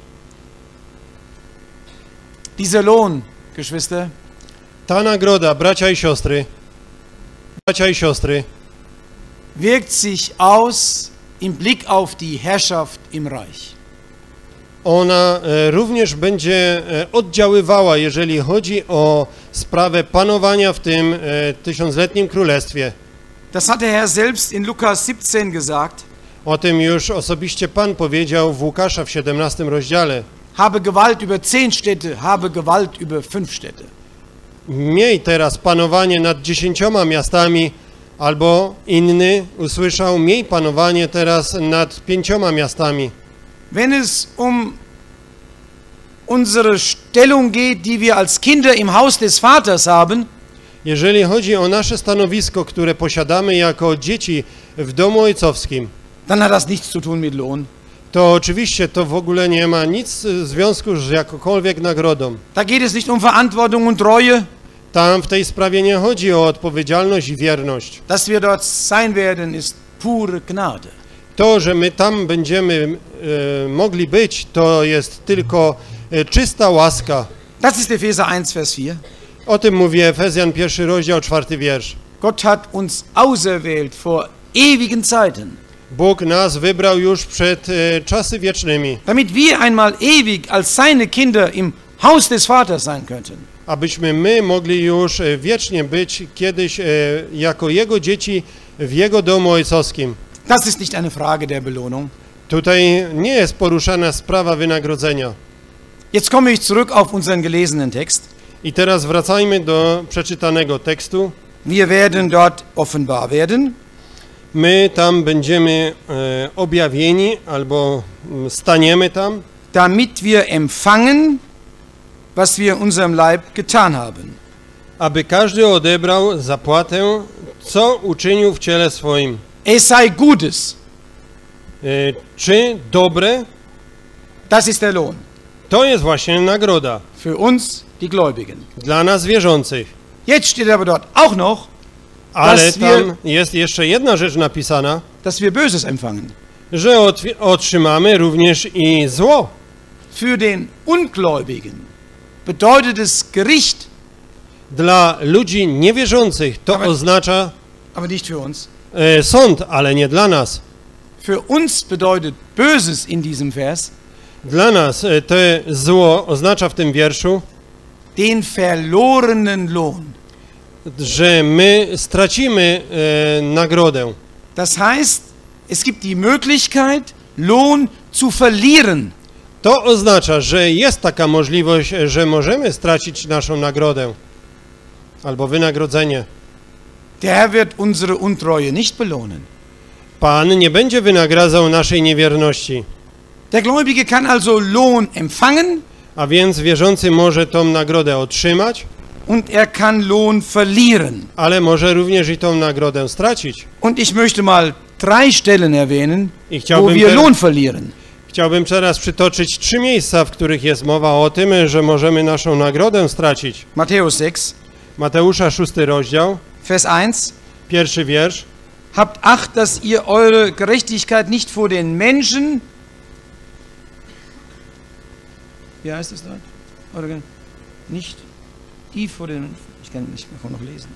Dieser Lohn, Geschwister, Ta nagroda, bracia i siostry, bracia i siostry, wirkt sich aus im Blick auf die Herrschaft im Reich. ona e, również będzie e, oddziaływała, jeżeli chodzi o sprawę panowania w tym e, tysiącletnim królestwie. Das hat der Herr selbst in Lukas siebzehn gesagt. O tym już osobiście Pan powiedział w Łukasza w siedemnastym rozdziale. Habe Gewalt über zehn Städte, habe Gewalt über fünf Städte. Miej teraz panowanie nad dziesięcioma miastami, albo inny usłyszał: miej panowanie teraz nad pięcioma miastami. Wenn es um unsere Stellung geht, die wir als Kinder im Haus des Vaters haben, Jeżeli chodzi o nasze stanowisko, które posiadamy jako dzieci w domu ojcowskim, dann hat das nichts zu tun mit Lohn. to oczywiście to w ogóle nie ma nic w związku z jakąkolwiek nagrodą. Da geht es nicht um Verantwortung und Treue, Tam w tej sprawie nie chodzi o odpowiedzialność i wierność. dass wir dort sein werden, ist pure Gnade. To, że my tam będziemy e, mogli być, to jest tylko e, czysta łaska. Das ist Epheser eins, Vers vier. O tym mówi Efezjan pierwszy rozdział, czwarty wiersz. Gott hat uns auserwählt vor ewigen Zeiten, Bóg nas wybrał już przed e, czasy wiecznymi, damit wir einmal ewig als seine Kinder im Haus des Vaters sein könnten. abyśmy my mogli już e, wiecznie być kiedyś e, jako Jego dzieci w Jego domu ojcowskim. Das ist nicht eine Frage der Belohnung. Tutaj nie jest poruszana sprawa wynagrodzenia. Jetzt komme ich zurück auf unseren gelesenen Text. I teraz wracajmy do przeczytanego tekstu. Wir werden dort offenbar werden, My tam będziemy e, objawieni, albo m, staniemy tam, damit wir empfangen, was wir in unserem Leib getan haben. aby każdy odebrał zapłatę, co uczynił w ciele swoim. Es sei Gutes, E, czy dobre? das ist der Lohn. To jest właśnie nagroda Für uns, die Gläubigen. dla nas wierzących. Jetzt steht aber dort auch noch, Ale dass wir, tam jest jeszcze jedna rzecz napisana, dass wir Böses empfangen. że otwi- otrzymamy również i zło. Für den Ungläubigen bedeutet es Gericht, Dla ludzi niewierzących to Ale- oznacza aber nicht für uns. e, sąd, ale nie dla nas. Für uns bedeutet Böses in diesem Vers Dla nas e, to zło oznacza w tym wierszu, den verlorenen Lohn. że my stracimy e, nagrodę. Das heißt, es gibt die Möglichkeit, Lohn zu verlieren. To oznacza, że jest taka możliwość, że możemy stracić naszą nagrodę albo wynagrodzenie. Der Herr wird unsere Untreue nicht belohnen. Pan nie będzie wynagradzał naszej niewierności, Der Gläubige kann also Lohn empfangen a więc wierzący może tą nagrodę otrzymać, und er kann Lohn verlieren. ale może również i tą nagrodę stracić. Und ich möchte mal drei Stellen erwähnen, I wo chciałbym, wir ter- Lohn verlieren. chciałbym teraz przytoczyć trzy miejsca, w których jest mowa o tym, że możemy naszą nagrodę stracić. Matthäus sechs, Mateusza szósty rozdział, Vers eins. pierwszy wiersz. Habt Acht, dass ihr eure Gerechtigkeit nicht vor den Menschen, wie heißt es dort? Oder nicht die vor den, ich kann nicht mehr noch lesen.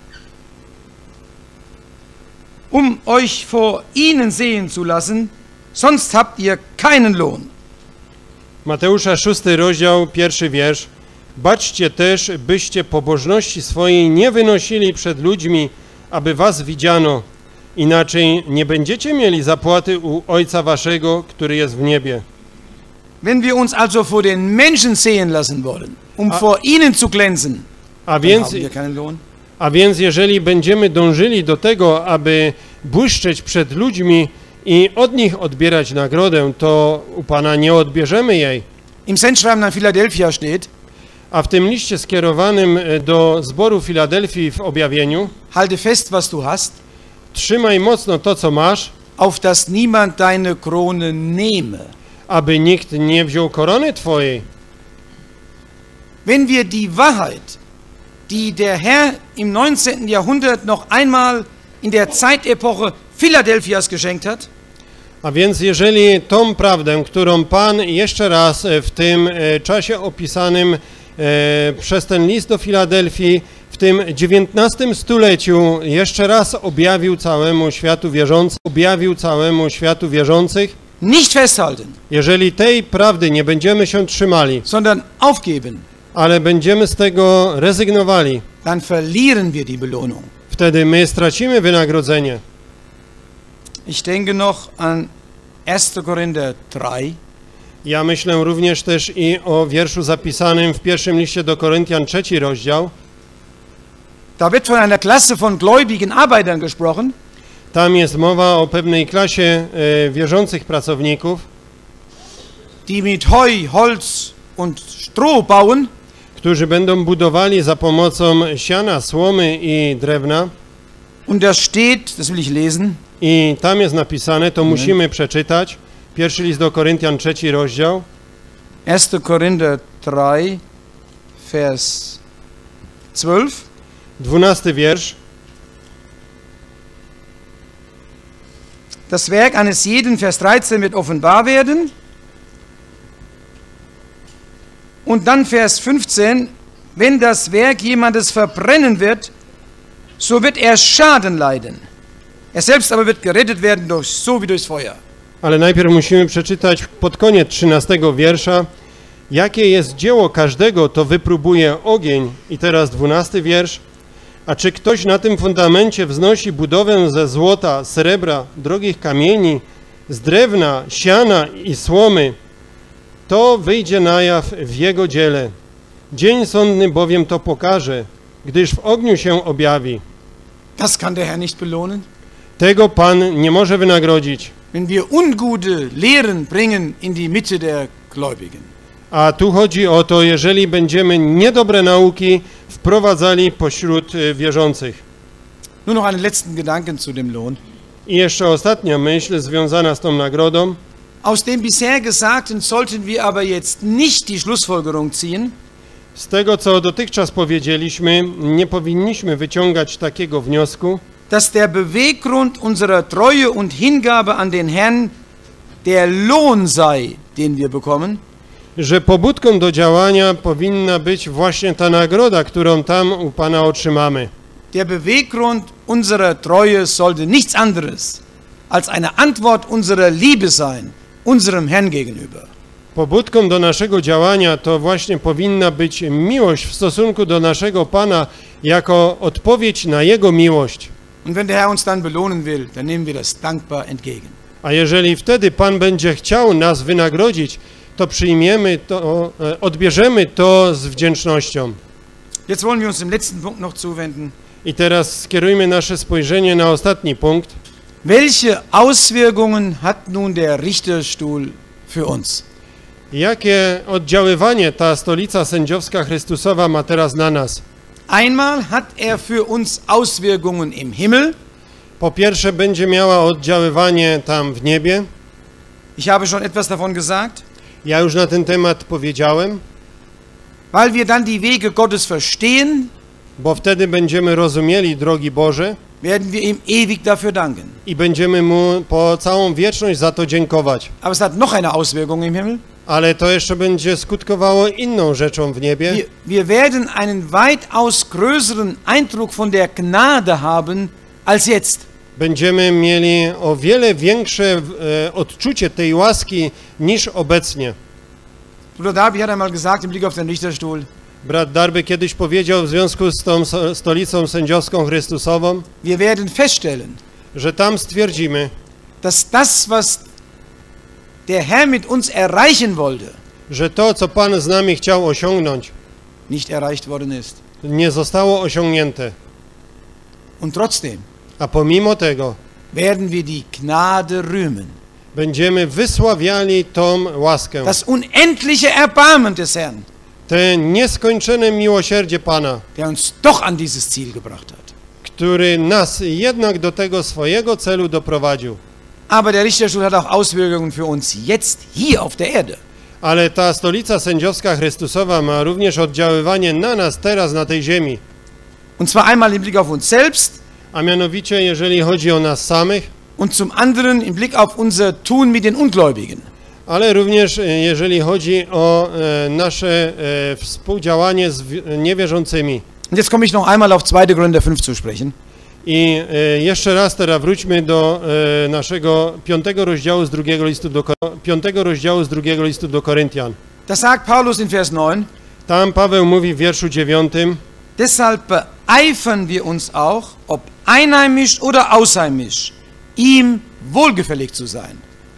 Um euch vor ihnen sehen zu lassen, sonst habt ihr keinen Lohn. Mateusza szósty rozdział, pierwszy wiersz. Baczcie też, byście pobożności swojej nie wynosili przed ludźmi, aby was widziano. Inaczej nie będziecie mieli zapłaty u Ojca waszego, który jest w niebie. Wenn wir uns also vor den Menschen sehen lassen wollen, um A- vor ihnen zu glänzen, A dann więc, haben wir keinen Lohn. a więc jeżeli będziemy dążyli do tego, aby błyszczeć przed ludźmi i od nich odbierać nagrodę, to u Pana nie odbierzemy jej. Im Sendschreiben an Philadelphia steht, A w tym liście skierowanym do zboru Filadelfii w objawieniu halte fest, was du hast, trzymaj mocno to, co masz, auf dass niemand deine Krone nehme. aby nikt nie wziął korony twojej. Wenn wir die Wahrheit, die der Herr im neunzehnten Jahrhundert noch einmal in der Zeitepoche Philadelphias geschenkt hat, A więc jeżeli tą prawdę, którą Pan jeszcze raz w tym czasie opisanym przez ten list do Filadelfii, w tym dziewiętnastym stuleciu jeszcze raz objawił całemu światu wierzących, objawił całemu światu wierzących, nicht festhalten, jeżeli tej prawdy nie będziemy się trzymali, sondern aufgeben, ale będziemy z tego rezygnowali, dann verlieren wir die Belohnung. wtedy my stracimy wynagrodzenie. Ich denke noch an erster Korinther drei. Ja myślę również też i o wierszu zapisanym w pierwszym liście do Koryntian, trzeci rozdział. Da wird von einer Klasse von gläubigen Arbeitern gesprochen, Tam jest mowa o pewnej klasie e, wierzących pracowników, die mit Heu, Holz und Stroh bauen. którzy będą budowali za pomocą siana, słomy i drewna. Und da steht, das will ich lesen, I tam jest napisane, to musimy przeczytać. Pierwszy list do Koryntian, trzeci rozdział. erster Korinther drei, Vers zwölf. Dwunasty wiersz. Das Werk eines jeden, Vers dreizehn, wird offenbar werden. Und dann Vers fünfzehn, wenn das Werk jemandes verbrennen wird, so wird er Schaden leiden. Er selbst aber wird gerettet werden, durch, so wie durchs Feuer. Ale najpierw musimy przeczytać pod koniec trzynastego wiersza. Jakie jest dzieło każdego, to wypróbuje ogień. I teraz dwunasty wiersz. A czy ktoś na tym fundamencie wznosi budowę ze złota, srebra, drogich kamieni, z drewna, siana i słomy, to wyjdzie na jaw w jego dziele. Dzień sądny bowiem to pokaże, gdyż w ogniu się objawi. Das kann der Herr nicht belohnen. Tego Pan nie może wynagrodzić. Wenn wir ungute Lehren bringen in die Mitte der Gläubigen. A tu chodzi o to, jeżeli będziemy niedobre nauki wprowadzali pośród wierzących. Nur noch einen letzten Gedanken zu dem Lohn. I jeszcze ostatnia myśl związana z tą nagrodą. Aus dem bisher Gesagten sollten wir aber jetzt nicht die Schlussfolgerung ziehen, Z tego, co dotychczas powiedzieliśmy, nie powinniśmy wyciągać takiego wniosku, dass der Beweggrund unserer Treue und Hingabe an den Herrn der Lohn sei, den wir bekommen, że pobudką do działania powinna być właśnie ta nagroda, którą tam u Pana otrzymamy. der Beweggrund unserer Treue sollte nichts anderes als eine Antwort unserer Liebe sein, unserem Herrn gegenüber. Pobudką do naszego działania to właśnie powinna być miłość w stosunku do naszego Pana jako odpowiedź na Jego miłość. Und wenn der Herr uns dann belohnen will, dann nehmen wir das dankbar entgegen. A jeżeli wtedy Pan będzie chciał nas wynagrodzić, to przyjmiemy to, odbierzemy to z wdzięcznością. Jetzt wollen wir uns dem letzten Punkt noch zuwenden. I teraz skierujmy nasze spojrzenie na ostatni punkt. Welche Auswirkungen hat nun der Richterstuhl für uns? Jakie oddziaływanie ta stolica sędziowska Chrystusowa ma teraz na nas? Einmal hat er für uns Auswirkungen im Himmel. Po pierwsze będzie miała oddziaływanie tam w niebie. Ich habe schon etwas davon gesagt. Ja już na ten temat powiedziałem, Weil wir dann die Wege Gottes verstehen, bo wtedy będziemy rozumieli drogi Boże werden wir ihm ewig dafür danken. i będziemy Mu po całą wieczność za to dziękować. Aber es hat noch eine Auswirkung im Himmel. Ale to jeszcze będzie skutkowało inną rzeczą w niebie. Wir, wir werden einen weitaus größeren Eindruck von der Gnade haben als jetzt. Będziemy mieli o wiele większe e, odczucie tej łaski niż obecnie. Bruder Darby hat einmal gesagt im Blick auf den Richterstuhl, Brat Darby kiedyś powiedział w związku z tą so- stolicą sędziowską Chrystusową, wir werden feststellen, że tam stwierdzimy, dass das, was der Herr mit uns erreichen wollte, że to, co Pan z nami chciał osiągnąć, nicht erreicht worden ist. nie zostało osiągnięte. Und trotzdem A pomimo tego werden wir die Gnade rühmen. będziemy wysławiali tą łaskę, Das unendliche Erbarmen des Herrn. Te nieskończone miłosierdzie Pana, der uns doch an dieses Ziel gebracht hat. który nas jednak do tego swojego celu doprowadził. Aber der Richterstuhl hat auch Auswirkungen für uns jetzt hier auf der Erde. Ale ta stolica sędziowska Chrystusowa ma również oddziaływanie na nas teraz na tej ziemi. Und zwar einmal im Blick auf uns selbst A mianowicie, jeżeli chodzi o nas samych, und zum anderen im Blick auf unser Tun mit den Ungläubigen. ale również e, jeżeli chodzi o e, nasze e, współdziałanie z wi- niewierzącymi. Und jetzt komme ich noch einmal auf zweiter Korinther fünf zu sprechen. I e, jeszcze raz teraz wróćmy do e, naszego piątego rozdziału z drugiego listu do Ko- piątego rozdziału z drugiego listu do Koryntian. Da sagt Paulus in Vers neun, Tam Paweł mówi w wierszu dziewiątym: deshalb beeifern wir uns auch, ob einheimisch oder ausheimisch, ihm wohlgefällig zu sein.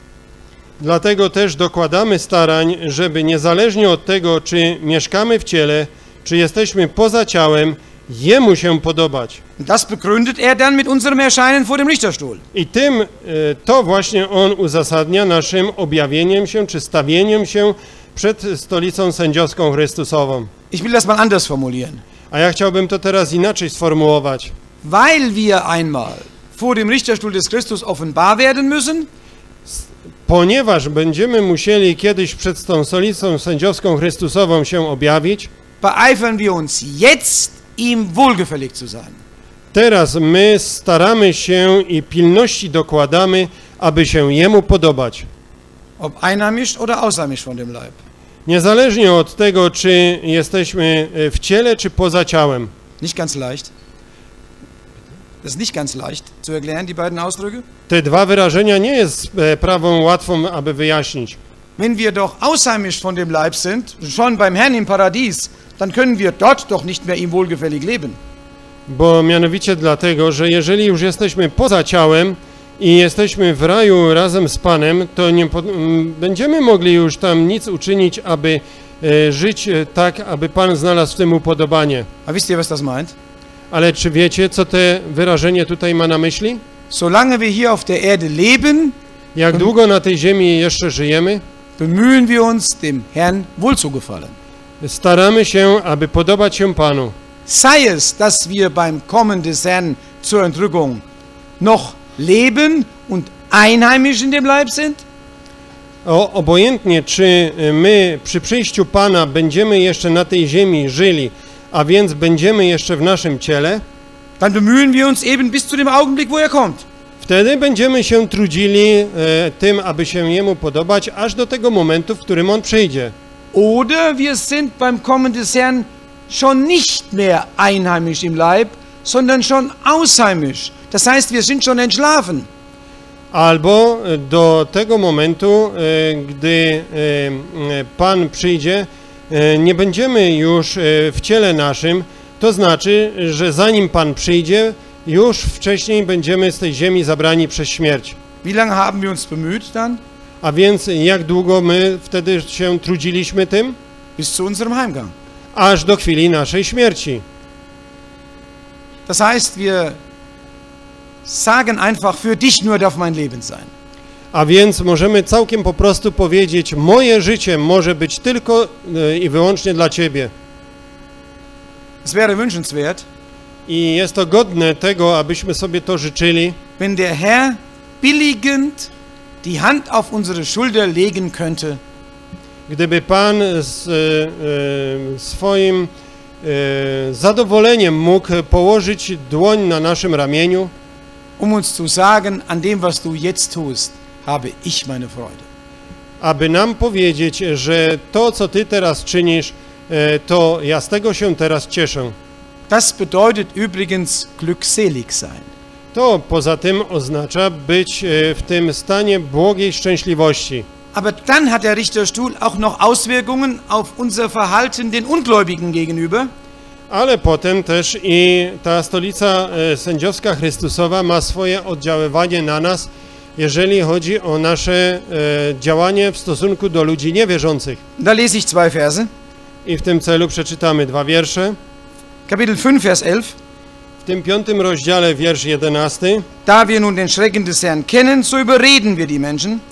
Dlatego też dokładamy starań, żeby niezależnie od tego, czy mieszkamy w ciele, czy jesteśmy poza ciałem, Jemu się podobać. Und das begründet er dann mit unserem Erscheinen vor dem Richterstuhl. I tym e, to właśnie On uzasadnia naszym objawieniem się, czy stawieniem się przed stolicą sędziowską Chrystusową. Ich will das mal anders formulieren. A ja chciałbym to teraz inaczej sformułować. Weil wir einmal vor dem Richterstuhl des Christus offenbar werden müssen, Ponieważ będziemy musieli kiedyś przed tą stolicą sędziowską Chrystusową się objawić, beeifern wir uns jetzt, ihm wohlgefällig zu sein. teraz my staramy się i pilności dokładamy, aby się Jemu podobać. Ob einheimisch oder ausheimisch von dem Leib. Niezależnie od tego, czy jesteśmy w ciele, czy poza ciałem. Nicht ganz leicht. Das ist nicht ganz leicht zu erklären, die beiden Ausdrücke. Te dwa wyrażenia nie jest e, prawą łatwą, aby wyjaśnić. Wenn wir doch ausheimisch von dem Leib sind, schon beim Herrn im Paradies, dann können wir dort doch nicht mehr ihm wohlgefällig leben. Bo mianowicie dlatego, że jeżeli już jesteśmy poza ciałem i jesteśmy w raju razem z Panem, to nie po, m, będziemy mogli już tam nic uczynić, aby e, żyć e, tak, aby Pan znalazł w tym upodobanie. Aber wisst ihr, was das meint? Ale czy wiecie, co to wyrażenie tutaj ma na myśli? Solange wir hier auf der Erde leben, Jak długo na tej ziemi jeszcze żyjemy, bemühen wir uns, dem Herrn wohlzugefallen. staramy się, aby podobać się Panu. Sei es, dass wir beim Kommen des Herrn zur Entrückung noch leben und einheimisch in dem Leib sind, O, obojętnie, czy my przy przyjściu Pana będziemy jeszcze na tej ziemi żyli, a więc będziemy jeszcze w naszym ciele, dann bemühen wir uns eben bis zu dem Augenblick, wo er kommt. wtedy będziemy się trudzili e, tym, aby się Jemu podobać, aż do tego momentu, w którym On przyjdzie. Oder wir sind beim Kommen des Herrn schon nicht mehr einheimisch im Leib, sondern schon ausheimisch. Das heißt, wir sind schon entschlafen. Albo do tego momentu, e, gdy e, e, Pan przyjdzie, e, nie będziemy już e, w ciele naszym, to znaczy, że zanim Pan przyjdzie, już wcześniej będziemy z tej ziemi zabrani przez śmierć. Wie lange haben wir uns bemüht dann? A więc jak długo my wtedy się trudziliśmy tym? Bis zu unserem Heimgang. Aż do chwili naszej śmierci. Das heißt, wir sagen einfach, für dich nur darf mein Leben sein. A więc możemy całkiem po prostu powiedzieć, moje życie może być tylko e, i wyłącznie dla Ciebie. Es wäre wünschenswert, I jest to godne tego, abyśmy sobie to życzyli, wenn der Herr billigend die Hand auf unsere Schulter legen könnte gdyby Pan z e, e, swoim e, zadowoleniem mógł położyć dłoń na naszym ramieniu, um uns zu sagen, an dem, was du jetzt tust, habe ich meine Freude. aby nam powiedzieć, że to, co Ty teraz czynisz, e, to ja z tego się teraz cieszę. Das bedeutet übrigens glückselig sein. To poza tym oznacza być e, w tym stanie błogiej szczęśliwości. Aber dann hat der Richterstuhl auch noch Auswirkungen auf unser Verhalten den Ungläubigen gegenüber. Ale potem też i ta stolica e, sędziowska Chrystusowa ma swoje oddziaływanie na nas, jeżeli chodzi o nasze e, działanie w stosunku do ludzi niewierzących. Da lese ich zwei Verse. I w tym celu przeczytamy dwa wiersze. Kapitel fünf, Vers elf. W tym piątym rozdziale wiersz jedenasty. Da wir nun den Schrecken des Herrn kennen, so überreden wir die Menschen.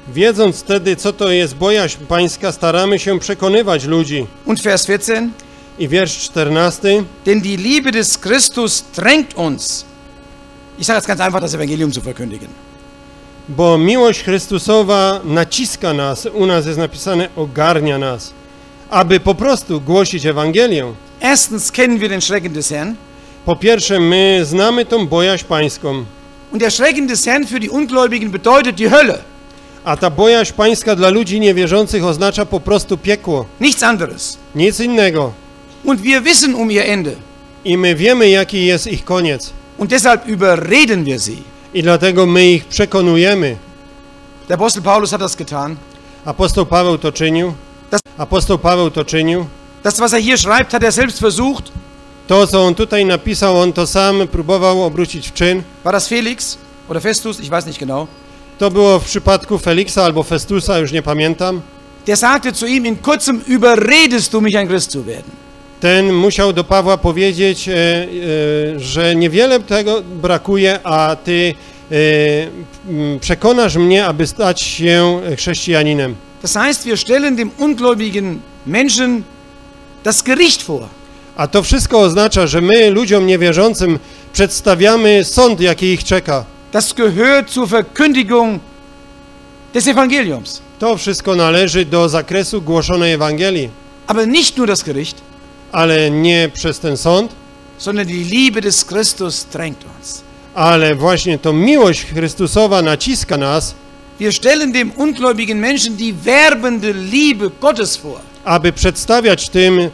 Wiedząc wtedy, co to jest bojaźń pańska, staramy się przekonywać ludzi. Und Vers vierzehn. I wiersz czternasty. Denn die Liebe des Christus drängt uns. Ich sage jetzt ganz einfach, das Evangelium zu verkündigen. Bo miłość Chrystusowa naciska nas, u nas jest napisane, ogarnia nas, aby po prostu głosić Ewangelię. Erstens kennen wir den Schrecken des Herrn. Po pierwsze, my znamy tą bojaźń pańską. Und der Schrecken des Herrn für die Ungläubigen bedeutet die Hölle. A ta bojaźń pańska dla ludzi niewierzących oznacza po prostu piekło. Nichts anderes. Nic innego. Und wir wissen um ihr Ende. I my wiemy, jaki jest ich koniec. Und deshalb überreden wir sie. I dlatego my ich przekonujemy. Der Apostel Paulus hat das getan. Apostoł Paweł to czynił. Das, Apostoł Paweł to czynił. das, was er hier schreibt, hat er selbst versucht. To, co on tutaj napisał, on to sam próbował obrócić w czyn. War das Felix oder Festus? Ich weiß nicht genau. To było w przypadku Feliksa albo Festusa, już nie pamiętam. Der sagte zu ihm, in kurzem überredest du mich, ein Christ zu werden. Ten musiał do Pawła powiedzieć, e, e, że niewiele tego brakuje, a ty e, m, przekonasz mnie, aby stać się chrześcijaninem. Das heißt, wir stellen dem ungläubigen Menschen das Gericht vor. A to wszystko oznacza, że my ludziom niewierzącym przedstawiamy sąd, jaki ich czeka. Das gehört zur Verkündigung des Evangeliums. To wszystko należy do zakresu głoszonej Ewangelii, Aber nicht nur das Gericht, ale nie przez ten sąd, sondern die Liebe des Christus drängt uns. ale właśnie to miłość Chrystusowa naciska nas, Wir stellen dem ungläubigen Menschen die werbende Liebe Gottes vor. aby przedstawiać tym e,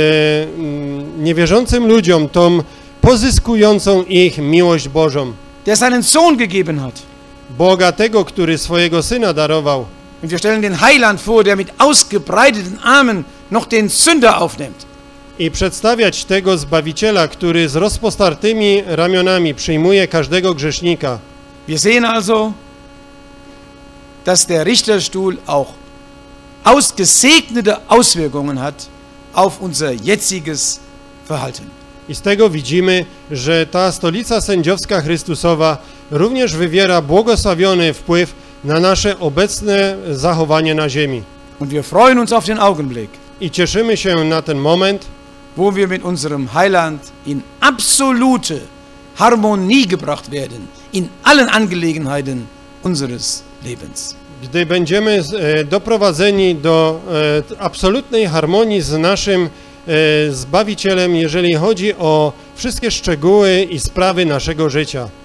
m, niewierzącym ludziom tą pozyskującą ich miłość Bożą. Der seinen Sohn gegeben hat. Boga tego, który swojego Syna darował. Und wir stellen den Heiland vor, der mit ausgebreiteten Armen noch den Sünder aufnimmt. I przedstawiać tego Zbawiciela, który z rozpostartymi ramionami przyjmuje każdego grzesznika. Wir sehen also, dass der Richterstuhl auch ausgesegnete Auswirkungen hat auf unser jetziges Verhalten. I z tego widzimy, że ta stolica sędziowska Chrystusowa również wywiera błogosławiony wpływ na nasze obecne zachowanie na ziemi. Und wir freuen uns auf den Augenblick, I cieszymy się na ten moment, wo wir mit unserem Heiland in absolute Harmonie gebracht werden, in allen Angelegenheiten unseres Lebens. gdy będziemy e, doprowadzeni do e, absolutnej harmonii z naszym e, Zbawicielem, jeżeli chodzi o wszystkie szczegóły i sprawy naszego życia.